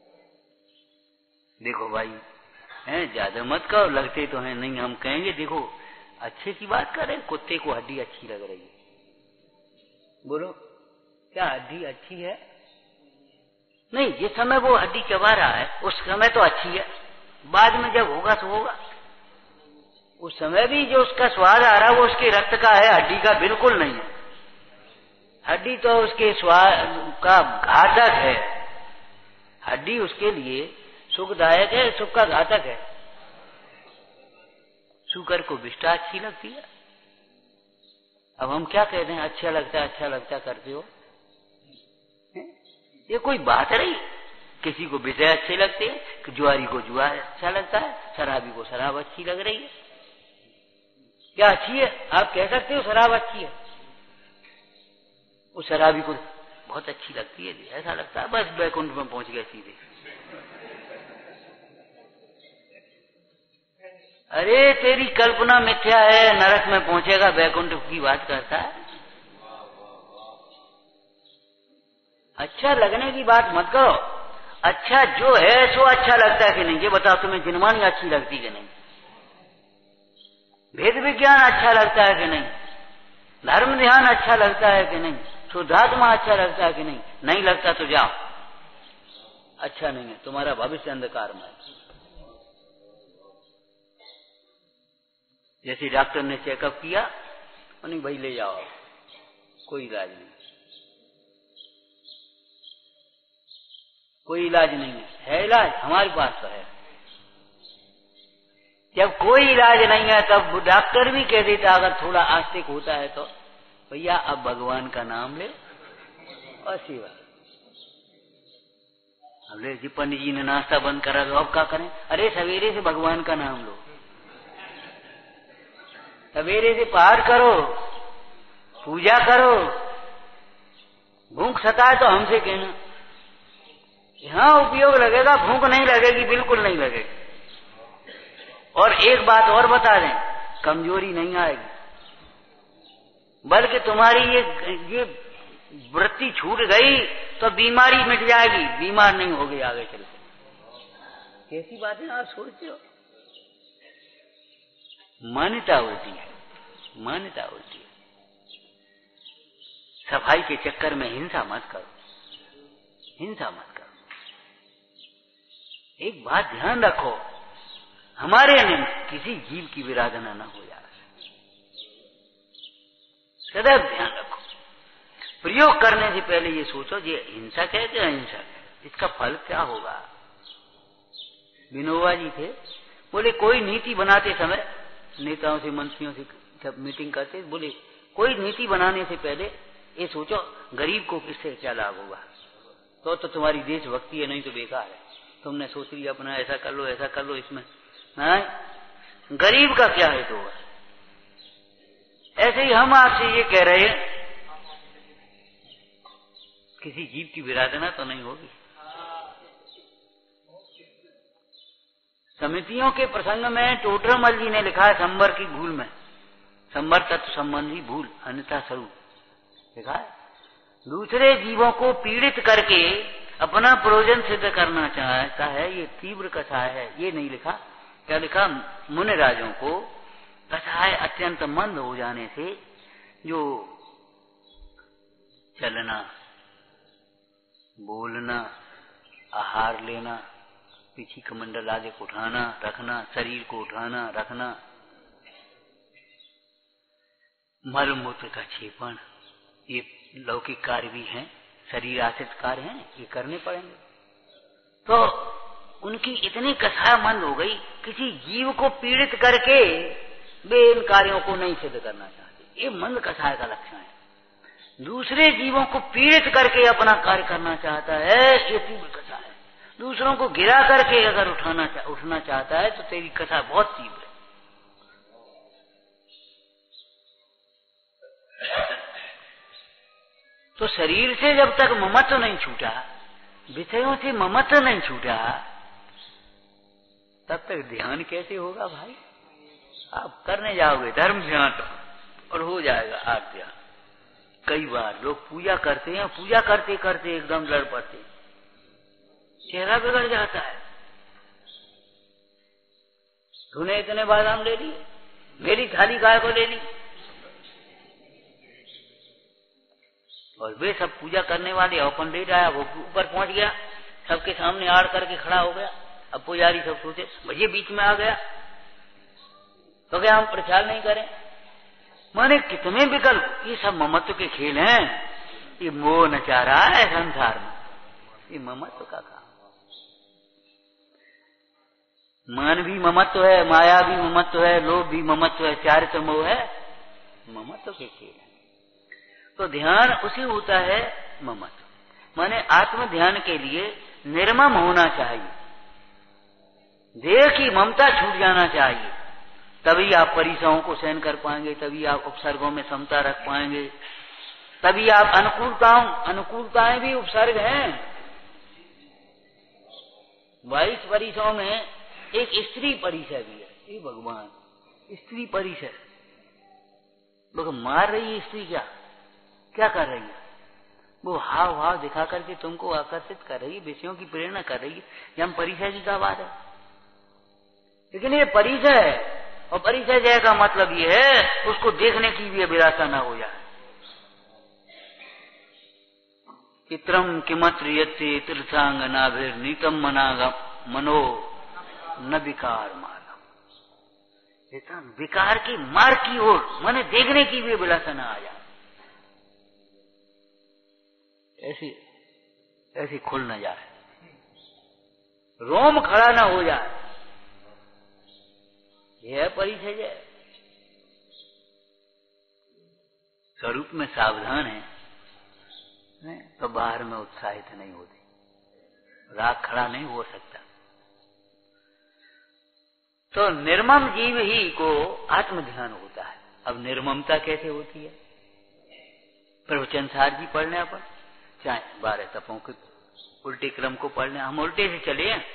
देखो भाई, हैं ज्यादा मत कहो, लगते तो हैं नहीं। हम कहेंगे देखो अच्छे की बात करें, कुत्ते को हड्डी अच्छी लग रही है, बोलो क्या हड्डी अच्छी है? नहीं, जिस समय वो हड्डी चबा रहा है उस समय तो अच्छी है, बाद में जब होगा तो होगा। उस समय भी जो उसका स्वाद आ रहा है वो उसके रक्त का है, हड्डी का बिल्कुल नहीं है। हड्डी तो उसके स्वाद का घातक है। हड्डी उसके लिए सुखदायक है, सुख का घातक है। शुकर को विष्ठा अच्छी लगती है। अब हम क्या कहते हैं, अच्छा लगता है, अच्छा लगता करते हो, ये कोई बात रही? किसी को विषय अच्छे लगते हैं, कि जुआरी को जुआ अच्छा लगता है, शराबी को शराब अच्छी लग रही है। क्या अच्छी है? आप कह सकते हो शराब अच्छी है, उस शराबी को बहुत अच्छी लगती है, ऐसा लगता है बस बैकुंठ में पहुंच गए सीधे। अरे तेरी कल्पना मिथ्या है, नरक में पहुंचेगा, बैकुंठ की बात करता है। अच्छा लगने की बात मत करो, अच्छा जो है सो अच्छा लगता है कि नहीं ये बताओ। तुम्हें जिनमानी अच्छी लगती कि नहीं? वेद विज्ञान अच्छा लगता है कि नहीं? धर्म ध्यान अच्छा लगता है कि नहीं? शुद्धात्मा अच्छा लगता है कि नहीं? नहीं लगता तो जाओ, अच्छा नहीं है, तुम्हारा भविष्य अंधकार में है। जैसे डॉक्टर ने चेकअप किया, नहीं भाई ले जाओ, कोई इलाज नहीं, कोई इलाज नहीं है। है इलाज हमारे पास तो है। जब कोई इलाज नहीं है तब डॉक्टर भी कह देता, अगर थोड़ा आस्तिक होता है तो, भैया अब भगवान का नाम ले और सेवा। अब ले जी पंडित जी ने नाश्ता बंद करा तो अब क्या करें? अरे सवेरे से भगवान का नाम लो, सवेरे से पाठ करो, पूजा करो। भूख सताए तो हमसे कहना, हाँ उपयोग लगेगा, भूख नहीं लगेगी, बिल्कुल नहीं लगेगी। और एक बात और बता दें, कमजोरी नहीं आएगी, बल्कि तुम्हारी ये ये वृत्ति छूट गई तो बीमारी मिट जाएगी, बीमार नहीं होगी आगे चल के। कैसी बातें आप सोचते हो? मान्यता उल्टी है, मान्यता उल्टी है। सफाई के चक्कर में हिंसा मत करो, हिंसा मत करो। एक बात ध्यान रखो, हमारे निमित्त किसी जीव की विराधना न हो जाए, सदैव ध्यान रखो। प्रयोग करने से पहले ये सोचो ये हिंसक है कि अहिंसक है, इसका फल क्या होगा। विनोबा जी थे, बोले कोई नीति बनाते समय, नेताओं से मंत्रियों से जब मीटिंग करते, बोले कोई नीति बनाने से पहले ये सोचो गरीब को किससे क्या लाभ होगा, तो तो तुम्हारी देशभक्ति है, नहीं तो बेकार है। तुमने सोच लिया अपना ऐसा कर लो ऐसा कर लो, इसमें हाँ गरीब का क्या है तो। ऐसे ही हम आपसे ये कह रहे हैं किसी जीव की विराधना तो नहीं होगी। समितियों के प्रसंग में टोडरमल जी ने लिखा है संवर की भूल में, संवर तत्व संबंधी भूल अन्यथा स्वरूप लिखा है। दूसरे जीवों को पीड़ित करके अपना प्रयोजन सिद्ध करना चाहता है, ये तीव्र कसाय है। ये नहीं लिखा, क्या लिखा, मुनि राजों को कसाय अत्यंत मंद हो जाने से जो चलना, बोलना, आहार लेना, पीछी कमंडल आदि को उठाना रखना, शरीर को उठाना रखना, मल मूत्र का छेपण, ये लौकिक कार्य भी हैं, शरीर आश्रित कार्य हैं, ये करने पड़ेंगे। तो उनकी इतनी कसायमंद हो गई, किसी जीव को पीड़ित करके वे इन कार्यों को नहीं सिद्ध करना चाहते। ये मंद कसाय का लक्षण है। दूसरे जीवों को पीड़ित करके अपना कार्य करना चाहता है, ये तीव्र कसाय है। दूसरों को गिरा करके अगर उठाना चा, उठना चाहता है तो तेरी कथा बहुत तीव्र है। तो शरीर से जब तक ममत्व नहीं छूटा, विषयों से ममत्व नहीं छूटा, तब तक ध्यान कैसे होगा भाई। आप करने जाओगे धर्म ध्यान और हो जाएगा आप ध्यान। कई बार लोग पूजा करते हैं, पूजा करते करते एकदम लड़ पड़ते, चेहरा बिगड़ जाता है। तूने इतने बादाम ले लिए, मेरी थाली गाय को ले ली। और वे सब पूजा करने वाले अपन ले जाया, वो ऊपर पहुंच गया, सबके सामने आड़ करके खड़ा हो गया। अब पुजारी सब सोचे भैया बीच में आ गया तो क्या हम प्रचार नहीं करें। माने कितने विकल्प, ये सब ममत्व के खेल हैं। ये मोह नचा रहा है संसार में, ये ममत्व का काम। मान भी ममत्व है, माया भी ममत्व है, लोभ भी ममत्व है, चारित्र मोह है, ममत्व के खेल है। तो ध्यान उसी होता है ममत्व। माने आत्म ध्यान के लिए निर्मम होना चाहिए, देह की ममता छूट जाना चाहिए, तभी आप परिसरों को सहन कर पाएंगे, तभी आप उपसर्गों में समता रख पाएंगे, तभी आप अनुकूलताओं अनुकूलताएं भी उपसर्ग हैं। बाईस परिसरों में एक स्त्री परिसर भी है। ये भगवान स्त्री परिसर, लोग मार रही है स्त्री, क्या क्या कर रही है, वो हाव भाव दिखा करके तुमको आकर्षित कर रही है, विषयों की प्रेरणा कर रही है। यह परिचय की क्या बात है। लेकिन ये परिचय है, और परिचय जय का मतलब ये है उसको देखने की भी अभिलाषा ना हो जाए। चित्रम किमत्र यत्ते तीर्थांग नाभिर नीतम मनागम मनो न विकार मार्गम। विकार की मार्ग की ओर मने देखने की भी अभिलाषा ना आ जाए, ऐसी ऐसी खुल न जाए, रोम खड़ा ना हो जाए। यह परिचय है। स्वरूप में सावधान है तो बाहर में उत्साहित नहीं होती, राग खड़ा नहीं हो सकता। तो निर्मम जीव ही को आत्म ध्यान होता है। अब निर्ममता कैसे होती है, प्रवचन सार जी पढ़ने अपन, चाहे बारह तपों के उल्टे क्रम को पढ़ने, हम उल्टे से चले हैं,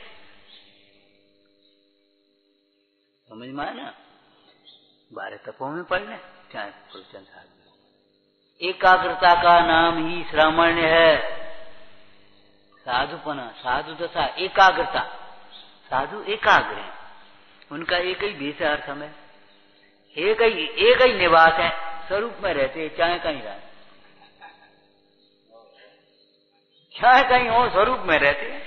समझ में आया ना। बारह तपों में पढ़ने चाहे प्रवचन सार जी। एकाग्रता का नाम ही श्रामण्य है। साधुपना, साधु दशा, एकाग्रता, साधु एकाग्र है, उनका एक ही भेष अर्थ में एक ही एक ही निवास है, स्वरूप में रहते, चाहे कहीं रहे, चाहे कहीं हो, स्वरूप में रहते हैं।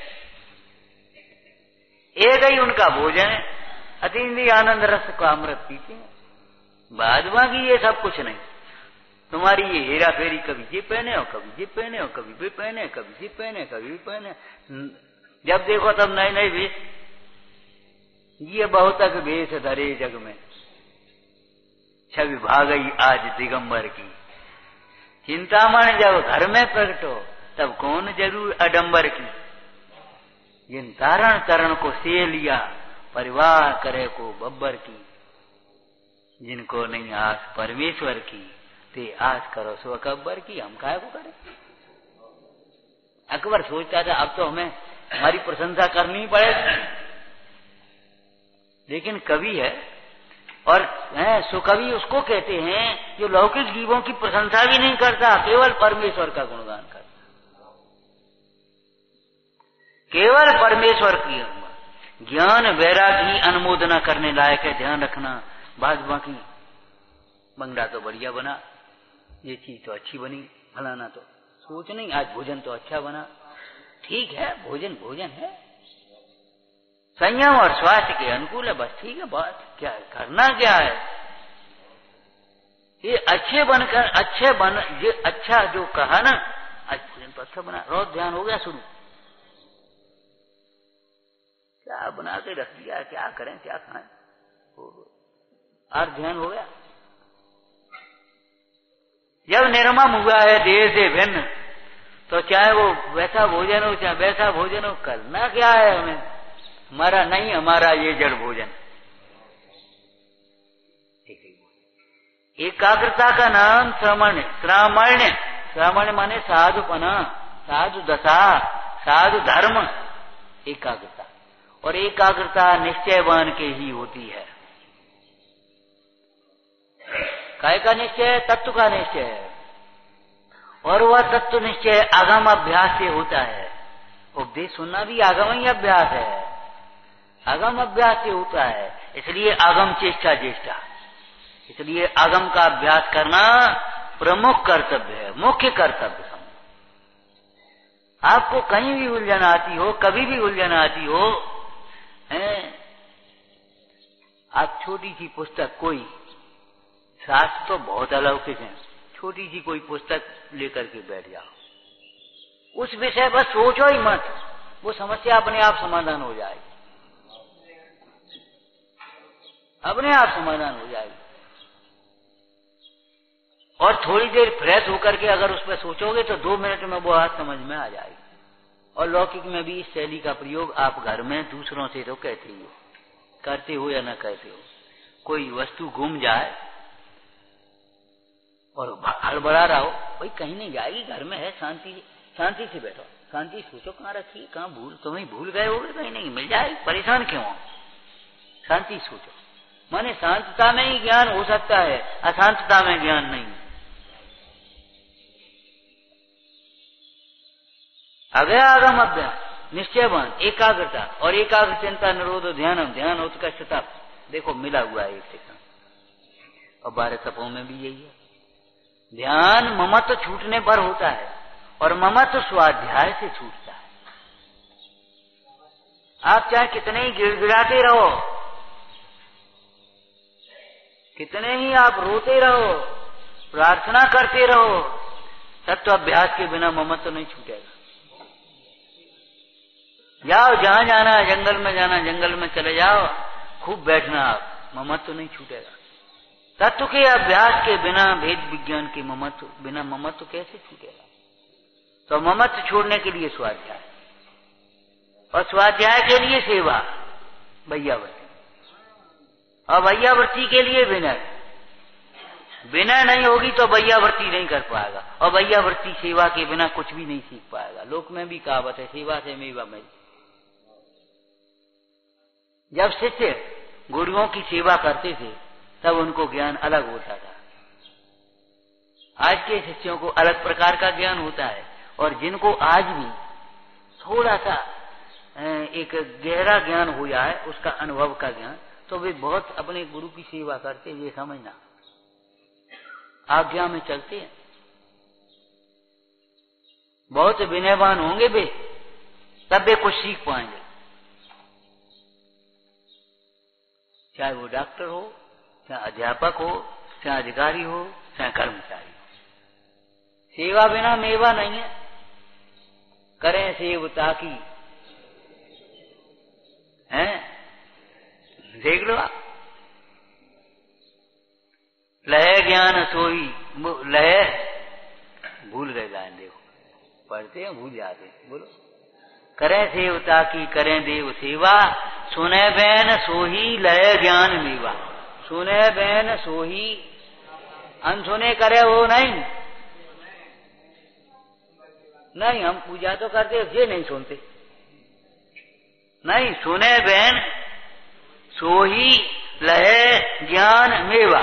एक ही उनका भोजन है, अतीन्द्रिय आनंद रस का अमृत पीते हैं। बाद बाकी ये सब कुछ नहीं। तुम्हारी ये हेरा फेरी, कभी ये पहने हो, कभी ये पहने हो, कभी भी पहने, कभी ये पहने, कभी भी पहने, जब देखो तब नए नए वेश। ये बहुत तक वेश धरे जग में, छवि भागई आज दिगंबर की। चिंतामण जब घर में प्रकटो, तब कौन जरूर अडंबर की। जिन तारण तरण को से लिया, परिवार करे को बब्बर की। जिनको नहीं आस परमेश्वर की, ते आस करो सो अकबर की। हम काहे को करें? अकबर सोचता था अब तो हमें हमारी प्रशंसा करनी पड़ेगी, लेकिन कवि है और है, सुकवि उसको कहते हैं जो लौकिक जीवों की प्रशंसा भी नहीं करता, केवल परमेश्वर का गुणगान करता, केवल परमेश्वर की। ज्ञान वैरागी अनुमोदना करने लायक है, ध्यान रखना। बाद बाकी बंगला तो बढ़िया बना, ये चीज तो अच्छी बनी, फलाना तो सोच नहीं, आज भोजन तो अच्छा बना। ठीक है, भोजन भोजन है, संयम और स्वास्थ्य के अनुकूल है, बस ठीक है। बात क्या है, करना क्या है? ये अच्छे बनकर अच्छे बन, ये अच्छा जो कहा ना, अच्छे तो अच्छा बना। रोज ध्यान हो गया शुरू, क्या बना के रख दिया, क्या करें क्या खाएं, और ध्यान हो गया। जब निर्मम हुआ है देह से भिन्न, तो चाहे वो वैसा भोजन हो चाहे वैसा भोजन हो, करना क्या है हमें? हमारा नहीं, हमारा ये जड़ भोजन। एकाग्रता का नाम श्रवण, श्रावण्य, श्रावण्य माने साधुपना, साधु दशा, साधु धर्म, एकाग्रता। और एकाग्रता निश्चयवान के ही होती है। काय का निश्चय? तत्व का निश्चय है, और वह तत्व निश्चय आगम अभ्यास से होता है। उपदेश सुनना भी आगम ही अभ्यास है, आगम अभ्यास से होता है। इसलिए आगम चेष्टा ज्येष्ठा, इसलिए आगम का अभ्यास करना प्रमुख कर्तव्य है, मुख्य कर्तव्य। आपको कहीं भी उलझन आती हो, कभी भी उलझन आती हो, है, आप छोटी सी पुस्तक, कोई शास्त्र तो बहुत अलौकिक है, छोटी सी कोई पुस्तक लेकर के बैठ जाओ, उस विषय पर सोचो ही मत, वो समस्या अपने आप समाधान हो जाएगी, अपने आप समाधान हो जाएगी। और थोड़ी देर फ्रेश होकर के अगर उस पर सोचोगे तो दो मिनट में वो बात समझ में आ जाएगी। और लौकिक में भी इस शैली का प्रयोग आप घर में दूसरों से तो कहते ही हो, करते हो या न कहते हो। कोई वस्तु गुम जाए और हड़बड़ा रहा हो, भाई कहीं नहीं जाएगी, घर में है, शांति शांति से बैठो, शांति सोचो कहाँ रखी, कहाँ भूल, तुम्हें भूल गए होगे, कहीं नहीं मिल जाएगी, परेशान क्यों हो, शांति सोचो। माने शांतता में ही ज्ञान हो सकता है, अशांतता में ज्ञान नहीं। अगया आगम अभ्यास, निश्चयवान, एकाग्रता, और एकाग्र चिंता निरोध ध्यानम, ध्यान उत्कृष्टता, देखो मिला हुआ है एक से। और बारह तपों में भी यही है। ध्यान ममत्व छूटने पर होता है, और ममत्व स्वाध्याय से छूटता है। आप चाहे कितने ही गिड़गिड़ाते रहो, कितने ही आप रोते रहो, प्रार्थना करते रहो, तत्व अभ्यास के बिना ममत्व नहीं छूटेगा। जाओ जहां जाना है, जंगल में जाना, जंगल में चले जाओ, खूब बैठना, आप ममत्व नहीं छूटेगा। तत्व के अभ्यास के बिना, भेद विज्ञान के ममत्व बिना ममत्व कैसे छूटेगा? तो ममत्व छोड़ने के लिए स्वाध्याय, और स्वाध्याय के लिए सेवा, वैयावृत्ति, और वैयावृत्ति के लिए विनय। विनय नहीं होगी तो वैयावृत्ति नहीं कर पाएगा, और वैयावृत्ति सेवा के बिना कुछ भी नहीं सीख पाएगा। लोक में भी कहावत है, सेवा से मेवा मिल। जब शिष्य गुरुओं की सेवा करते थे तब उनको ज्ञान अलग होता था। आज के शिष्यों को अलग प्रकार का ज्ञान होता है, और जिनको आज भी थोड़ा सा एक गहरा ज्ञान हो जाए, उसका अनुभव का ज्ञान, तो वे बहुत अपने गुरु की सेवा करते, ये समझना, आज्ञा में चलते हैं। बहुत विनयवान होंगे वे, तब वे कुछ सीख पाएंगे। चाहे वो डॉक्टर हो, चाहे अध्यापक हो, चाहे अधिकारी हो, चाहे कर्मचारी हो। सेवा बिना मेवा नहीं है। करें सेवता की, हैं? देख लो आप, लहे ज्ञान सोई, लहे भूल गए लाइन, देखो पढ़ते हैं भूल जाते हैं। बोलो, करें सेवता की करें देव सेवा, सुने बैन सोही लय ज्ञान मेवा। सुने बैन सोही, अनसुने करे वो नहीं। नहीं, हम पूजा तो करते, ये नहीं सुनते। नहीं, सुने बैन सोही लय ज्ञान मेवा।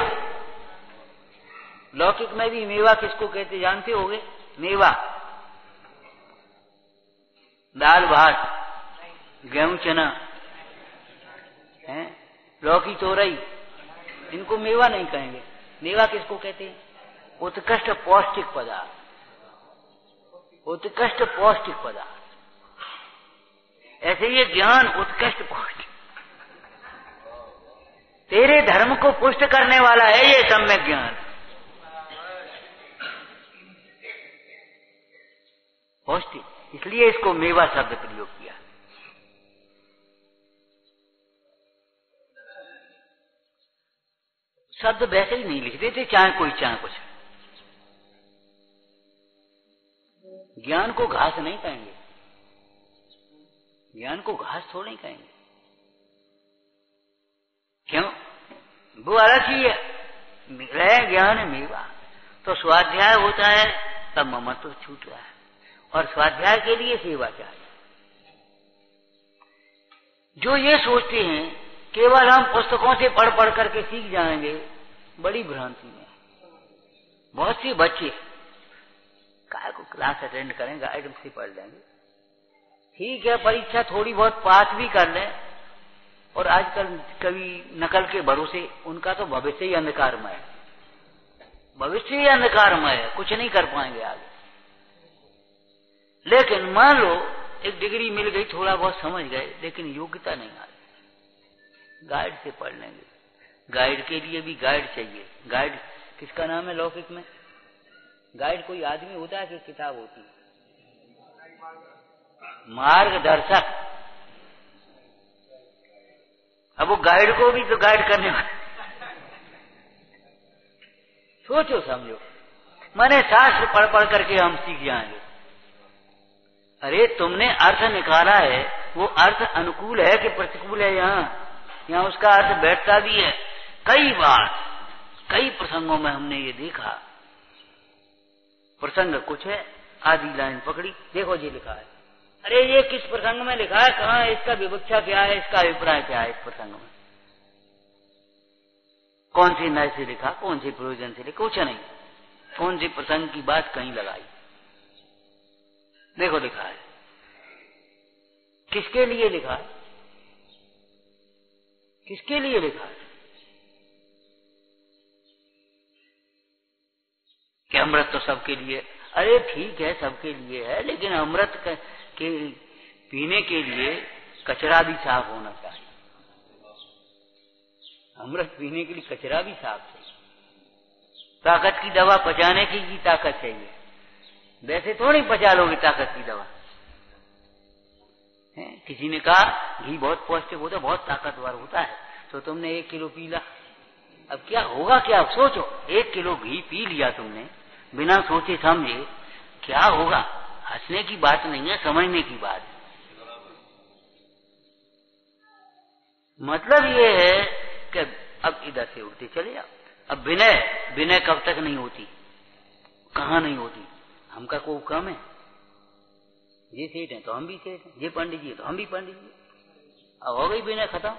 लौकिक में भी मेवा किसको कहते जानते होगे? मेवा, दाल भात, गेहूं चना, हैं, लौकी तोरई, इनको मेवा नहीं कहेंगे। मेवा किसको कहते हैं? उत्कृष्ट पौष्टिक पदार्थ, उत्कृष्ट पौष्टिक पदार्थ। ऐसे ये ज्ञान उत्कृष्ट पौष्टिक, तेरे धर्म को पुष्ट करने वाला है ये सम्यक ज्ञान, पौष्टिक, इसलिए इसको मेवा शब्द प्रयोग किया। शब्द वैसे ही नहीं लिख देते, चाहे कोई चाहे कुछ। ज्ञान को घास नहीं कहेंगे, ज्ञान को घास थोड़ा नहीं कहेंगे। क्यों? वो अलग ही है, ज्ञान मेवा। तो स्वाध्याय होता है तब ममत्व तो छूट रहा है, और स्वाध्याय के लिए सेवा चाहिए। जो ये सोचते हैं केवल हम पुस्तकों से पढ़ पढ़ करके सीख जाएंगे, बड़ी भ्रांति में। बहुत सी बच्चे काय को क्लास अटेंड करें, गाइड से पढ़ लेंगे, ठीक है, परीक्षा थोड़ी बहुत पास भी कर लें, और आजकल कभी नकल के भरोसे उनका तो भविष्य ही अंधकारमय है, भविष्य ही अंधकारमय है, कुछ नहीं कर पाएंगे आगे। लेकिन मान लो एक डिग्री मिल गई, थोड़ा बहुत समझ गए, लेकिन योग्यता नहीं आ रही, गाइड से पढ़ लेंगे। गाइड के लिए भी गाइड चाहिए। गाइड किसका नाम है लौकिक में? गाइड कोई आदमी होता है कि किताब होती है? मार्गदर्शक। अब वो गाइड को भी तो गाइड करने वाला, सोचो समझो, माने शास्त्र पढ़ पढ़ करके हम सीख जाएंगे। अरे तुमने अर्थ निकाला है, वो अर्थ अनुकूल है कि प्रतिकूल है? यहाँ यहाँ उसका अर्थ बैठता भी है। कई बार कई प्रसंगों में हमने ये देखा, प्रसंग कुछ है, आधी लाइन पकड़ी, देखो जी लिखा है, अरे ये किस प्रसंग में लिखा है, कहाँ, इसका विवक्षा क्या है, इसका अभिप्राय क्या है इस प्रसंग में, कौन सी न्याय से लिखा, कौन से प्रयोजन से लिखा, कुछ नहीं, कौन सी प्रसंग की बात कहीं लगाई, देखो लिखा है, किसके लिए लिखा है, किसके लिए लिखा है? कि अमृत तो सबके लिए, अरे ठीक है सबके लिए है, लेकिन अमृत के पीने के लिए कचरा भी साफ होना चाहिए। अमृत पीने के लिए कचरा भी साफ चाहिए। ताकत की दवा पचाने की भी ताकत चाहिए, वैसे थोड़ी पचा लोगे ताकत की दवा है? किसी ने कहा घी बहुत पौष्टिक होता है, बहुत ताकतवर होता है, तो तुमने एक किलो पी ला, अब क्या होगा, क्या सोचो, एक किलो घी पी लिया तुमने बिना सोचे समझे, क्या होगा? हंसने की बात नहीं है, समझने की बात है। मतलब ये है कि अब इधर से उठते चले जाओ। अब विनय विनय कब तक नहीं होती, कहाँ नहीं होती? हमका कोई कम है, ये सेठ है तो हम भी सेठ हैं, ये पंडित जी तो हम भी पंडित जी, अब हो गई विनय खत्म।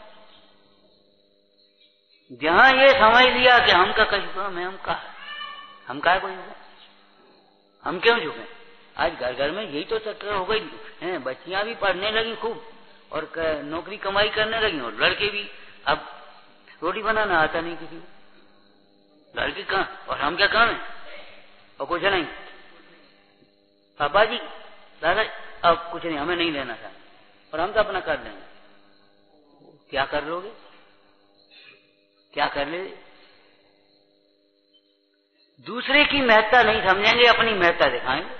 जहां ये समझ लिया कि हमका कहीं कम है, हम का हम का कोई होगा, हम क्यों झुके? आज घर घर में यही तो चक्कर हो गई है, बच्चियां भी पढ़ने लगी खूब और नौकरी कमाई करने लगी, और लड़के भी अब रोटी बनाना आता नहीं किसी को, लड़की कहाँ, और हम क्या काम है, और कुछ नहीं, पापा जी दादा अब कुछ नहीं, हमें नहीं लेना था, और हम तो अपना कर लेंगे। क्या कर लोगे, क्या कर ले? दूसरे की महत्ता नहीं समझेंगे, अपनी महत्ता दिखाएंगे।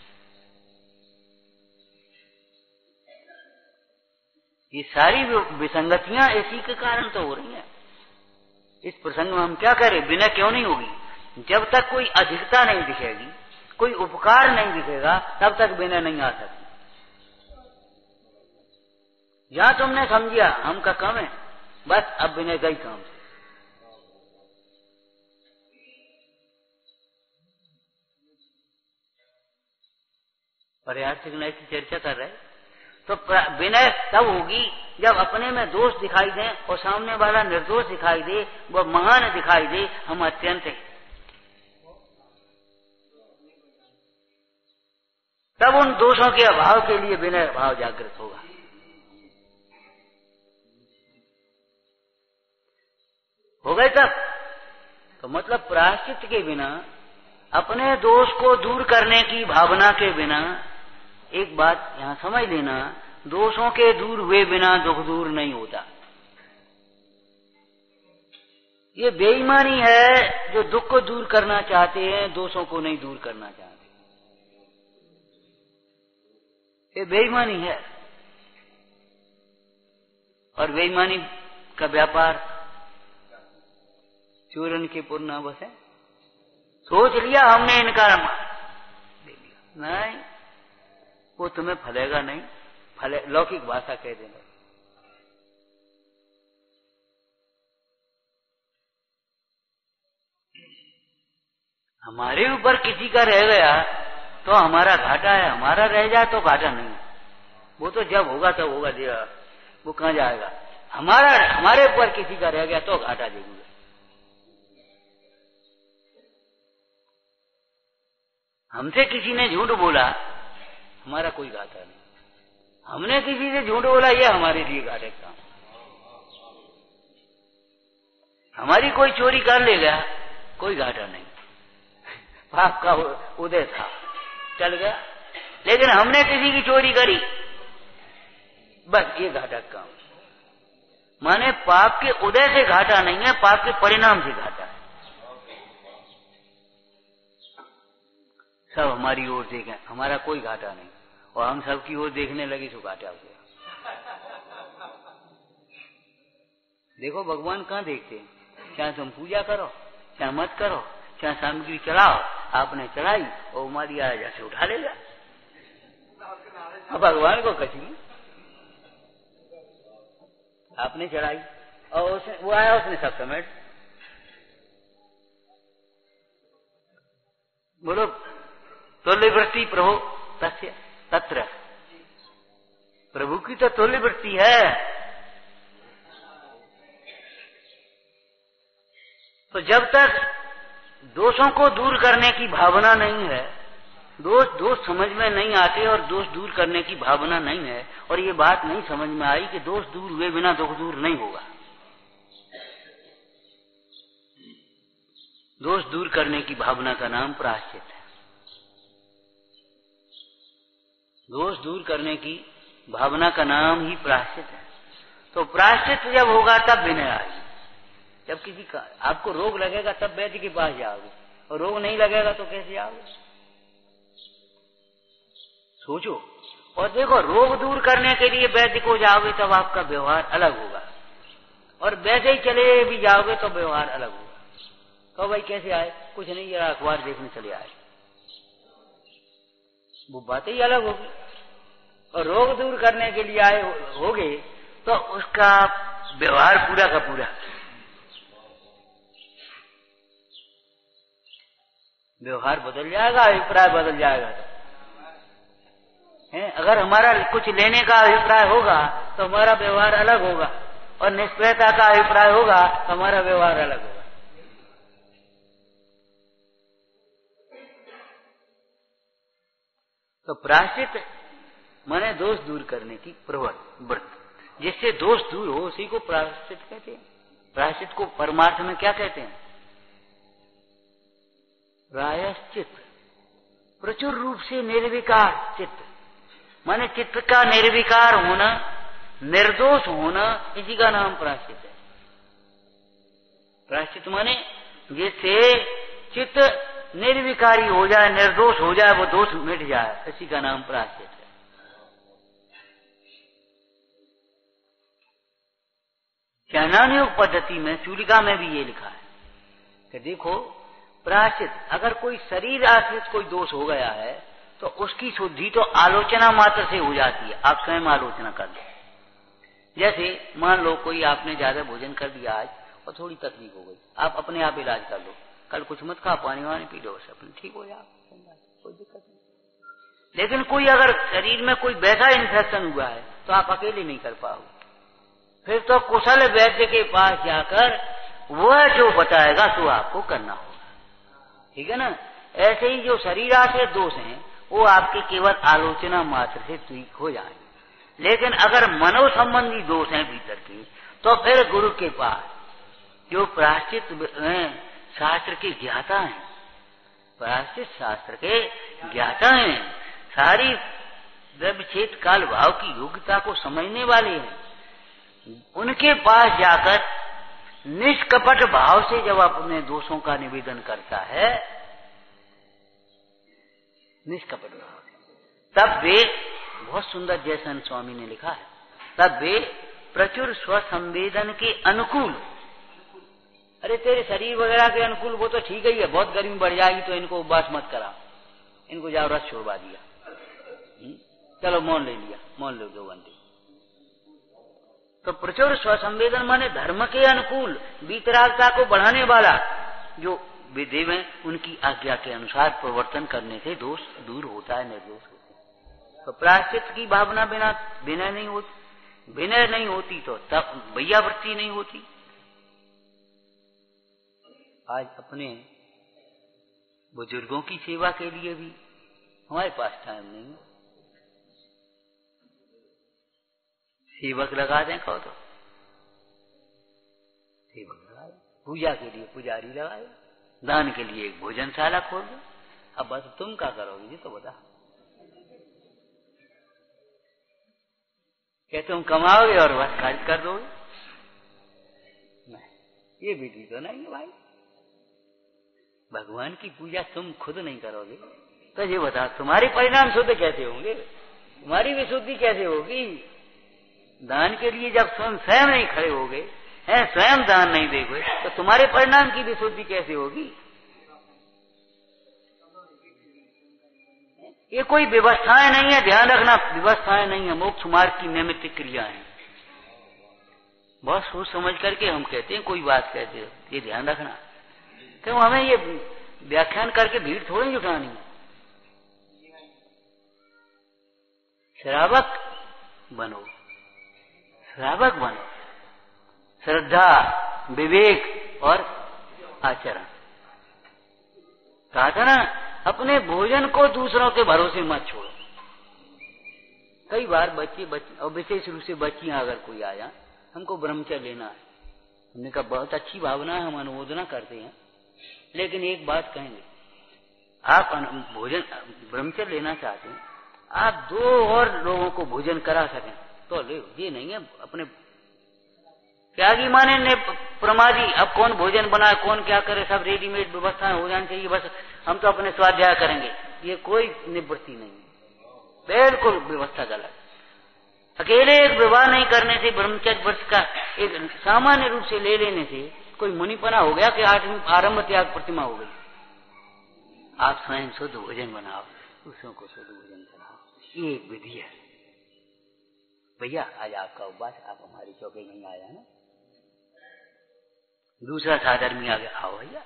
ये सारी विसंगतियां इसी के कारण तो हो रही हैं। इस प्रसंग में हम क्या करें, विनय क्यों नहीं होगी? जब तक कोई अधिकता नहीं दिखेगी, कोई उपकार नहीं दिखेगा, तब तक विनय नहीं आ सकती। या तुमने समझिया हम का कम है, बस अब विनय गई काम से। पर्याप्त विनय की चर्चा कर रहे, तो विनय तब होगी जब अपने में दोष दिखाई दे और सामने वाला निर्दोष दिखाई दे, वह महान दिखाई दे, हम अत्यंत हैं। तब उन दोषों के अभाव के लिए विनय भाव जागृत होगा। हो गए तब तो मतलब प्रायश्चित के बिना, अपने दोष को दूर करने की भावना के बिना, एक बात यहां समझ लेना, दोषों के दूर हुए बिना दुख दूर नहीं होता। ये बेईमानी है जो दुख को दूर करना चाहते हैं, दोषों को नहीं दूर करना चाहते। ये बेईमानी है, और बेईमानी का व्यापार चूरन के पूर्ण बस है। सोच लिया हमने इनकार दे लिया, नहीं वो तुम्हें फलेगा नहीं, फले लौकिक भाषा कह देना। हमारे ऊपर किसी का रह गया तो हमारा घाटा है, हमारा रह जाए तो घाटा नहीं। वो तो जब होगा तब होगा, देगा वो कहां जाएगा। हमारा हमारे ऊपर किसी का रह गया तो घाटा देंगे। हमसे किसी ने झूठ बोला, हमारा कोई घाटा नहीं। हमने किसी से झूठ बोला, ये हमारे लिए घाटे का। हमारी कोई चोरी कर ले गया, कोई घाटा नहीं, पाप का उदय था, चल गया। लेकिन हमने किसी की चोरी करी, बस ये घाटा काम। माने पाप के उदय से घाटा नहीं है, पाप के परिणाम से घाटा है। सब हमारी ओर देखें, हमारा कोई घाटा नहीं, और हम सबकी ओर देखने लगे तो घाटा हो गया। देखो भगवान कहाँ देखते हैं, चाहे तुम पूजा करो चाहे मत करो, चाहे सामग्री चलाओ, आपने चलाई और हमारी आया जैसे उठा लेगा। अब भगवान को कची आपने चढ़ाई और उसने, वो आया उसने सब समेट। बोलो तुल्य वृत्ति प्रभु तस्य तत्र, प्रभु की तो तुल्य वृत्ति है। तो जब तक दोषों को दूर करने की भावना नहीं है, दोष दोष समझ में नहीं आते और दोष दूर करने की भावना नहीं है, और ये बात नहीं समझ में आई कि दोष दूर हुए बिना दुख दूर नहीं होगा। दोष दूर करने की भावना का नाम प्रायश्चित है। दोष दूर करने की भावना का नाम ही प्रायश्चित है। तो प्रायश्चित जब होगा तब विनय आएगी। जब किसी का आपको रोग लगेगा तब वैद्य के पास जाओगे, और रोग नहीं लगेगा तो कैसे जाओगे? सोचो। और देखो, रोग दूर करने के लिए वैद्य को जाओगे तब आपका व्यवहार अलग होगा, और वैद्य ही चले भी जाओगे तो व्यवहार अलग होगा। तो भाई कैसे आए? कुछ नहीं, जरा अखबार देखने चले आए, वो बातें ही अलग होगी। और रोग दूर करने के लिए आए होगे तो उसका व्यवहार पूरा का पूरा, व्यवहार बदल जाएगा, अभिप्राय बदल जाएगा। है? अगर हमारा कुछ लेने का अभिप्राय होगा तो हमारा व्यवहार अलग होगा, और निष्क्रियता का अभिप्राय होगा तो हमारा व्यवहार अलग होगा। तो प्रायश्चित माने दोष दूर करने की प्रवृत्ति, जिससे दोष दूर हो उसी को प्रायश्चित कहते हैं। प्रायश्चित को परमार्थ में क्या कहते हैं? प्रायश्चित, प्रचुर रूप से निर्विकार चित्त, माने चित्त का निर्विकार होना, निर्दोष होना, इसी का नाम प्रायश्चित है। प्रायश्चित माने जिससे चित्त निर्विकारी हो जाए, निर्दोष हो जाए, वो दोष मिट जाए, इसी का नाम प्रायश्चित है। ज्ञानानुयोग पद्धति में चूलिका में भी ये लिखा है कि देखो प्रायश्चित, अगर कोई शरीर आश्रित कोई दोष हो गया है तो उसकी शुद्धि तो आलोचना मात्र से हो जाती है। आप स्वयं आलोचना कर लो। जैसे मान लो कोई आपने ज्यादा भोजन कर दिया आज और थोड़ी तकलीफ हो गई, आप अपने आप इलाज कर लो, कल कुछ मत खा, पानी वानी पी लो, सब ठीक हो जाए, कोई दिक्कत नहीं। लेकिन कोई अगर शरीर में कोई वैसा इन्फेक्शन हुआ है तो आप अकेले नहीं कर पाओगे, फिर तो कुशल वैद्य के पास जाकर वह जो बताएगा तो आपको करना होगा। ठीक है ना? ऐसे ही जो शरीर आश्रित दोष हैं वो आपके केवल आलोचना मात्र से ठीक हो जाएंगे। लेकिन अगर मनो संबंधी दोष हैं भीतर के, तो फिर गुरु के पास जो प्रायश्चित शास्त्र के ज्ञाता हैं, प्रायश्चित शास्त्र के ज्ञाता हैं, सारी द्रव्यच्छेद काल भाव की योग्यता को समझने वाले हैं, उनके पास जाकर निष्कपट भाव से जब अपने दोषों का निवेदन करता है, निष्कपट भाव से, तब वे, बहुत सुंदर जयसन स्वामी ने लिखा है, तब वे प्रचुर स्वसंवेदन के अनुकूल, अरे तेरे शरीर वगैरह के अनुकूल वो तो ठीक ही है, बहुत गर्मी बढ़ जाएगी तो इनको उपवास मत करा, इनको जाओ रस छोड़वा दिया, चलो मौन ले लिया, मौन लो दो घंटे। तो प्रचुर स्वसंवेदन माने धर्म के अनुकूल, वीतरागता को बढ़ाने वाला जो विदेव है, उनकी आज्ञा के अनुसार प्रवर्तन करने से दोष दूर होता है, निर्दोष होता है। तो प्रायश्चित की भावना बिना विनय नहीं होती, विनय नहीं होती तो तब वैयावृत्ति नहीं होती। आज अपने बुजुर्गों की सेवा के लिए भी हमारे पास टाइम नहीं है, सेवक लगा दें कहो तो सेवक लगा दें, पूजा के लिए पुजारी लगाए, दान के लिए एक भोजनशाला खोल दो। अब बस तुम क्या करोगे जी तो बता, क्या तुम कमाओगे और बस खर्च कर दोगे? नहीं, ये विधि तो नहीं है भाई। भगवान की पूजा तुम खुद नहीं करोगे तो ये बता तुम्हारे परिणाम शुद्ध कैसे होंगे, तुम्हारी विशुद्धि कैसे होगी? दान के लिए जब स्वयं स्वयं नहीं खड़े हो गए हैं, स्वयं दान नहीं देंगे तो तुम्हारे परिणाम की विशुद्धि कैसे होगी? ये कोई व्यवस्थाएं नहीं है, ध्यान रखना, व्यवस्थाएं नहीं है, मोक्ष मार्ग की निमित्त क्रिया है। बहुत सोच समझ करके हम कहते हैं कोई बात कहते हो, ये ध्यान रखना। क्यों हमें ये व्याख्यान करके भीड़ थोड़ी जुटानी। श्रावक बनो, श्रावक बनो, श्रद्धा, विवेक और आचरण। कहा था ना, अपने भोजन को दूसरों के भरोसे मत छोड़ो। कई बार बच्चे बच्चे और विशेष रूप से बच्चियां अगर कोई आया, हमको ब्रह्मचर्य लेना है, हमने कहा बहुत अच्छी भावना है, हम अनुमोदना करते हैं, लेकिन एक बात कहेंगे, आप भोजन ब्रह्मचर्य लेना चाहते हैं, आप दो और लोगों को भोजन करा सकें तो ले, ये नहीं है अपने त्यागी माने ने प्रमादी। अब कौन भोजन बनाए, कौन क्या करे, सब रेडीमेड व्यवस्था हो जानी चाहिए, बस हम तो अपने स्वाध्याय करेंगे, ये कोई निवृत्ति नहीं, बिल्कुल व्यवस्था गलत। अकेले एक विवाह नहीं करने से, ब्रह्मचर्य वर्ष का एक सामान्य रूप से ले लेने से कोई मुनिपना हो गया कि आठवीं आरंभ त्याग प्रतिमा हो गई। आप स्वयं शुद्ध भोजन बनाओ, दूसरों को शुद्ध भोजन कराओ, ये एक विधि है। भैया आज आपका उपवास, आप हमारी चौकी नहीं आया ना, दूसरा साधर्मी आ गया, आओ भैया।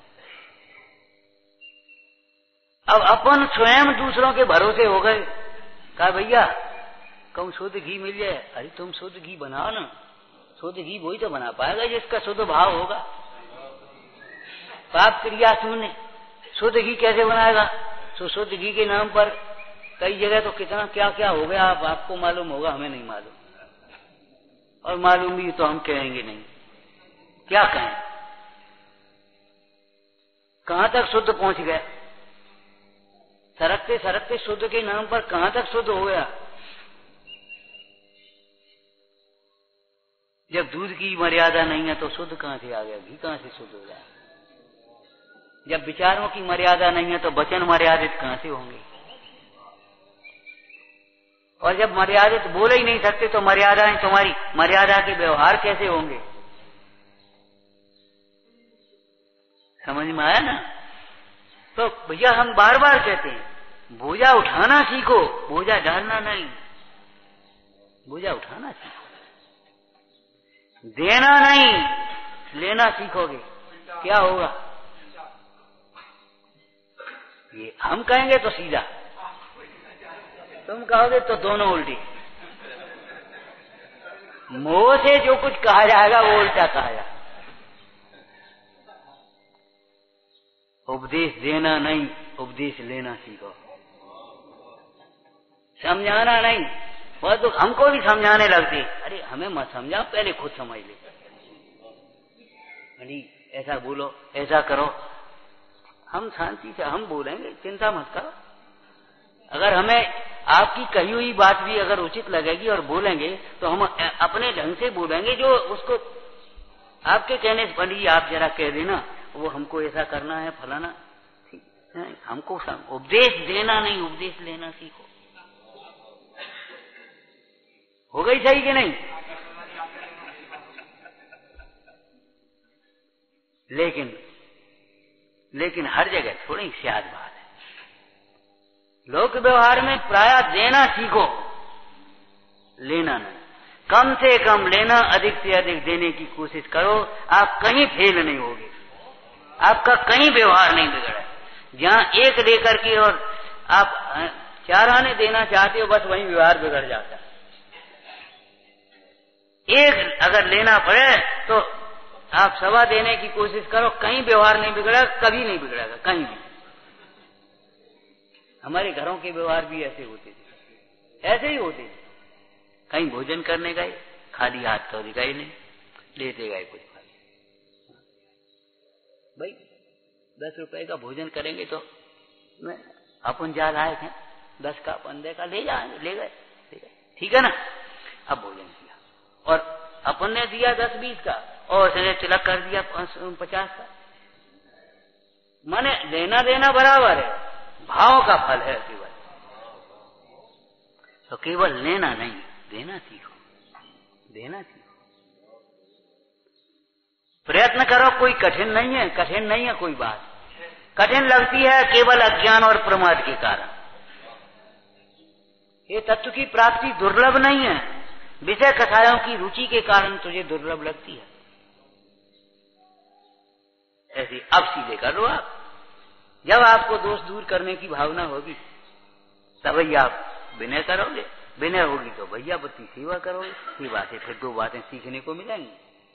अब अपन स्वयं दूसरों के भरोसे हो गए, कहा भैया कहूं शुद्ध घी मिल जाए, अरे तुम शुद्ध घी बनाओ ना, शुद्ध घी वही तो बना पाएगा जिसका शुद्ध भाव होगा। पाप क्रिया शून्य, शुद्ध घी कैसे बनाएगा? तो शुद्ध घी के नाम पर कई जगह तो कितना क्या क्या हो गया, आप आपको मालूम होगा, हमें नहीं मालूम, और मालूम भी तो हम कहेंगे नहीं। क्या कहें, कहां तक शुद्ध पहुंच गए? सरकते सरकते शुद्ध के नाम पर कहां तक शुद्ध हो गया? जब दूध की मर्यादा नहीं है तो शुद्ध कहां से आ गया? घी कहां से शुद्ध हो जाए? जब विचारों की मर्यादा नहीं है तो वचन मर्यादित कहां से होंगे? और जब मर्यादित बोल ही नहीं सकते तो मर्यादाएं तुम्हारी मर्यादा के व्यवहार कैसे होंगे? समझ में आया ना? तो भैया हम बार बार कहते हैं बोझा उठाना सीखो, बोझा डालना नहीं। बोझा उठाना सीखो, देना नहीं, लेना सीखोगे क्या होगा? ये हम कहेंगे तो सीधा, तुम कहोगे तो दोनों उल्टी। मुंह से जो कुछ कहा जाएगा वो उल्टा कहा जाएगा। उपदेश देना नहीं, उपदेश लेना सीखो। समझाना नहीं, वह तो हमको भी समझाने लगती, अरे हमें मत समझाओ, पहले खुद समझ ले। अरे ऐसा बोलो, ऐसा करो, हम शांति से हम बोलेंगे, चिंता मत करो। अगर हमें आपकी कही हुई बात भी अगर उचित लगेगी और बोलेंगे तो हम अपने ढंग से बोलेंगे, जो उसको आपके कहने से पहले आप जरा कह देना वो हमको ऐसा करना है फलाना, ठीक है? हमको उपदेश देना नहीं, उपदेश लेना सीखो। हो गई सही कि नहीं? लेकिन लेकिन हर जगह थोड़ी सियाद बात है। लोक व्यवहार में प्राय देना सीखो, लेना नहीं। कम से कम लेना, अधिक से अधिक देने की कोशिश करो। आप कहीं फेल नहीं होगे, आपका कहीं व्यवहार नहीं बिगड़ा। जहां एक लेकर के और आप चार आने देना चाहते हो, बस वहीं व्यवहार बिगड़ जाता है। एक अगर लेना पड़े तो आप सवा देने की कोशिश करो, कहीं व्यवहार नहीं बिगड़ा, कभी नहीं बिगड़ेगा, कहीं भी। हमारे घरों के व्यवहार भी ऐसे होते थे, ऐसे ही होते थे। कहीं भोजन करने गए, खाली हाथ तो गए नहीं, लेते गए कुछ खाली। भाई दस रुपए का भोजन करेंगे तो मैं अपन जा रहे थे, दस का पंद्रह का ले जाएंगे, ले गए, ठीक है ना? अब भोजन किया और अपन ने दिया दस बीस का और उसने तिलक कर दिया पचास का। माने लेना देना बराबर है, भाव का फल है केवल। तो केवल लेना नहीं, देना सीखो, देना सीखो। प्रयत्न करो, कोई कठिन नहीं है, कठिन नहीं है कोई बात। कठिन लगती है केवल अज्ञान और प्रमाद के कारण। ये तत्व की प्राप्ति दुर्लभ नहीं है, विषय कथाओं की रुचि के कारण तुझे दुर्लभ लगती है। ऐसी अब सीधे कर लो आप। जब आपको दोष दूर करने की भावना होगी तभी आप विनय करोगे, विनय होगी तो भैया पति सेवा करोगे, सेवा से फिर दो बातें सीखने को मिलेंगी।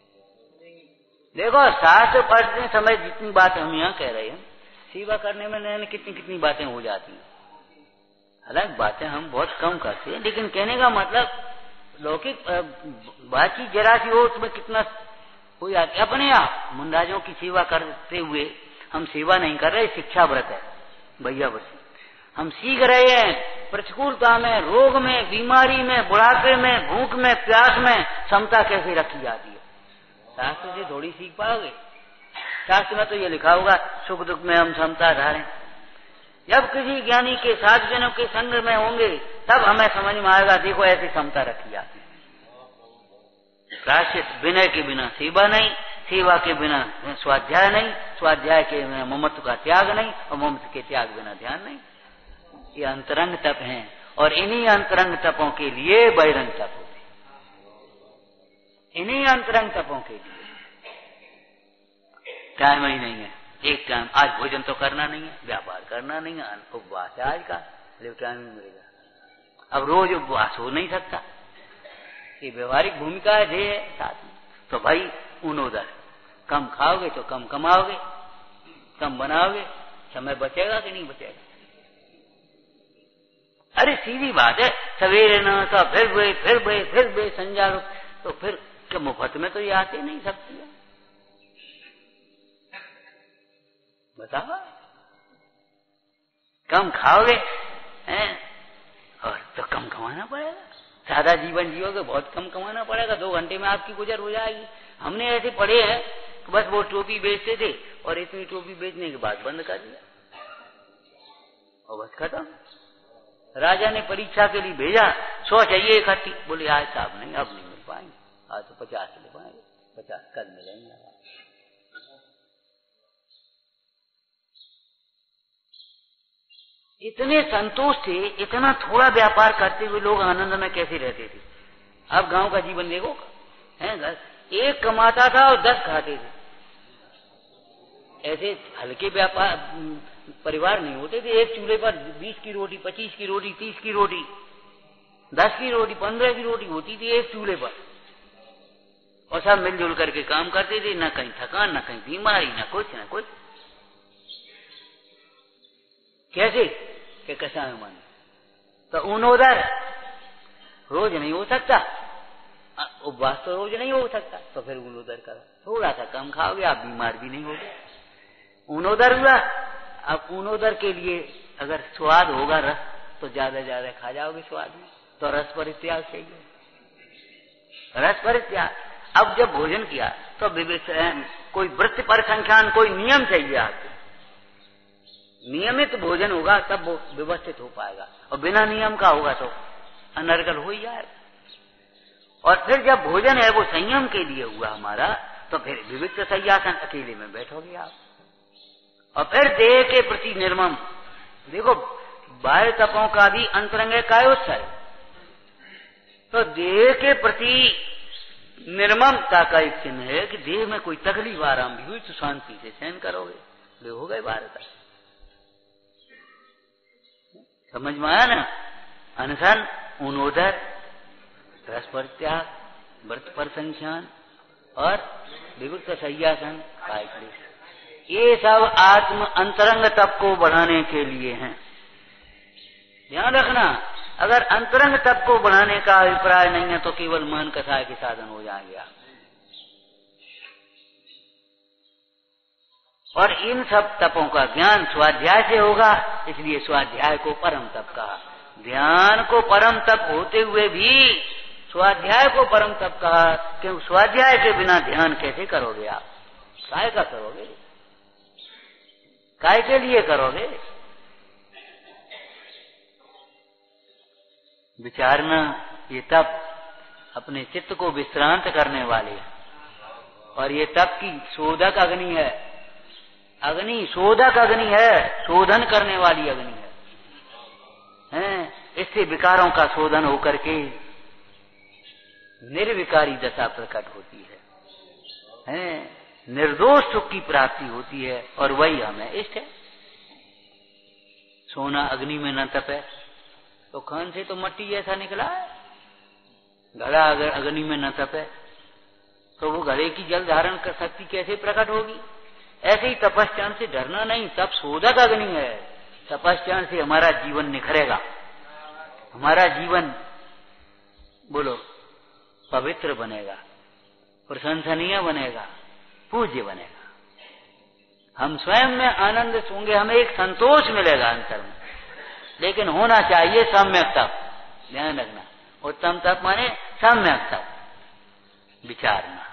देखो शास्त्र पढ़ते समय जितनी बात हम यहाँ कह रहे हैं, सेवा करने में नए कितनी कितनी बातें हो जाती हैं। हालांकि बातें हम बहुत कम करते हैं, लेकिन कहने का मतलब लौकिक बातचीत जरा सी हो उसमें कितना हो जाती है। अपने आप मुंडाजों की सेवा करते हुए हम सेवा नहीं कर रहे, शिक्षा व्रत है भैया बस। हम सीख रहे हैं प्रतिकूलता में, रोग में, बीमारी में, बुढ़ापे में, भूख में, प्यास में क्षमता कैसे रखी जाती है। शास्त्र से थोड़ी सीख पाओगे। शास्त्र में तो ये लिखा होगा सुख दुख में हम क्षमता धारें। जब किसी ज्ञानी के साथ जनों के संग में होंगे तब हमें समझ में आएगा, देखो ऐसी क्षमता रखी जाती है। प्रायश्चित विनय के बिना सेवा नहीं, सेवा के बिना स्वाध्याय नहीं, स्वाध्याय के बिना ममत्व का त्याग नहीं, और ममत्व के त्याग बिना ध्यान नहीं। ये अंतरंग तप हैं और इन्हीं अंतरंग तपों के लिए बहिरंग तप होते। इन्हीं अंतरंग तपों के लिए टाइम ही नहीं है। एक टाइम आज भोजन तो करना नहीं है, व्यापार करना नहीं है, उपवास है आज का, लेकिन टाइम ही मिलेगा। अब रोज उपवास हो नहीं सकता, ये व्यवहारिक भूमिका है, ध्येय है साथ में। तो भाई उन उधर कम खाओगे तो कम कमाओगे, कम बनाओगे, समय बचेगा कि नहीं बचेगा? अरे सीधी बात है, सवेरे न तो फिर बे फिर बे फिर बे संजा, तो फिर मुफ्त में तो ये आते नहीं सकती है। बताओ, कम खाओगे हैं और तो कम कमाना पड़ेगा। सादा जीवन जियोगे बहुत कम कमाना पड़ेगा, दो घंटे में आपकी गुजर हो जाएगी। हमने ऐसे पढ़े हैं कि बस वो टोपी बेचते थे और इतनी टोपी बेचने के बाद बंद कर दिया और बस खत्म। राजा ने परीक्षा के लिए भेजा, सौ चाहिए इकट्ठी, बोले आज साहब नहीं, अब नहीं मिल पाएंगे, आज तो पचास ले पाएंगे, पचास कल मिलेंगे। इतने संतोष थे, इतना थोड़ा व्यापार करते हुए लोग आनंद में कैसे रहते थे। अब गांव का जीवन देखो, है एक कमाता था और दस खाते थे। ऐसे हल्के व्यापार परिवार नहीं होते थे। एक चूल्हे पर बीस की रोटी, पच्चीस की रोटी, तीस की रोटी, दस की रोटी, पंद्रह की रोटी होती थी एक चूल्हे पर, और सब मिलजुल करके काम करते थे। न कहीं थकान, न कहीं बीमारी, न कुछ न कुछ। कैसे कि कैसा है मन तो ऊनोदर रोज नहीं हो सकता, उपवास तो रोज नहीं हो सकता, तो फिर ऊनोदर करो, थोड़ा सा कम खाओगे, आप बीमार भी नहीं होगे। ऊनोदर हुआ। अब ऊनोदर के लिए अगर स्वाद होगा रस, तो ज्यादा ज्यादा खा जाओगे स्वाद में, तो रस परित्याग चाहिए, रस परित्याग। अब जब भोजन किया तो कोई वृत्ति पर संख्यान, कोई नियम चाहिए आपको। नियमित भोजन होगा तब वो व्यवस्थित हो पाएगा, और बिना नियम का होगा तो अनर्गल हो ही जाएगा। और फिर जब भोजन है वो संयम के लिए हुआ हमारा, तो फिर विविक्त सय्यासन अकेले में बैठोगे आप। और फिर देह के प्रति निर्मम, देखो बाह्य तपों का भी अंतरंग कायोत्सव, तो देह के प्रति निर्ममता का एक चिन्ह है कि देह में कोई तकलीफ आराम भी हुई तो शांति से सहन करोगे, ले हो गए भारत। समझ में आया ना। अनशन, ऊनोदर, रस परित्याग, व्रत पर संख्यान और विविक्त सय्यासन, काय क्लेश, ये सब आत्म अंतरंग तप को बढ़ाने के लिए हैं। ध्यान रखना, अगर अंतरंग तप को बढ़ाने का अभिप्राय नहीं है तो केवल मान कसाय के साधन हो जाएंगे। और इन सब तपों का ज्ञान स्वाध्याय से होगा, इसलिए स्वाध्याय को परम तप कहा। ध्यान को परम तप होते हुए भी स्वाध्याय को परम तप कहा, क्योंकि स्वाध्याय के बिना ध्यान कैसे करोगे आप? काय का करोगे? काय के लिए करोगे? विचारना, ये तप अपने चित्त को विश्रांत करने वाले है, और ये तप की शोधक अग्नि है। अग्नि शोधक अग्नि है, शोधन करने वाली अग्नि है, हैं? इससे विकारों का शोधन होकर के निर्विकारी दशा प्रकट होती है, हैं? निर्दोष सुख की प्राप्ति होती है, और वही हमें इष्ट है। सोना अग्नि में न तपे तो खान से तो मट्टी जैसा निकला है। घड़ा अगर अग्नि में न तपे तो वो घड़े की जल धारण कर शक्ति कैसे प्रकट होगी? ऐसे ही तपस्या से डरना नहीं, तप शोधक अग्नि है। तपस्या से हमारा जीवन निखरेगा, हमारा जीवन बोलो पवित्र बनेगा, प्रशंसनीय बनेगा, पूज्य बनेगा। हम स्वयं में आनंद होंगे, हमें एक संतोष मिलेगा अंतर में, लेकिन होना चाहिए सम्यक तप। ध्यान रखना, उत्तम तप माने सम्यक तप, विचारना।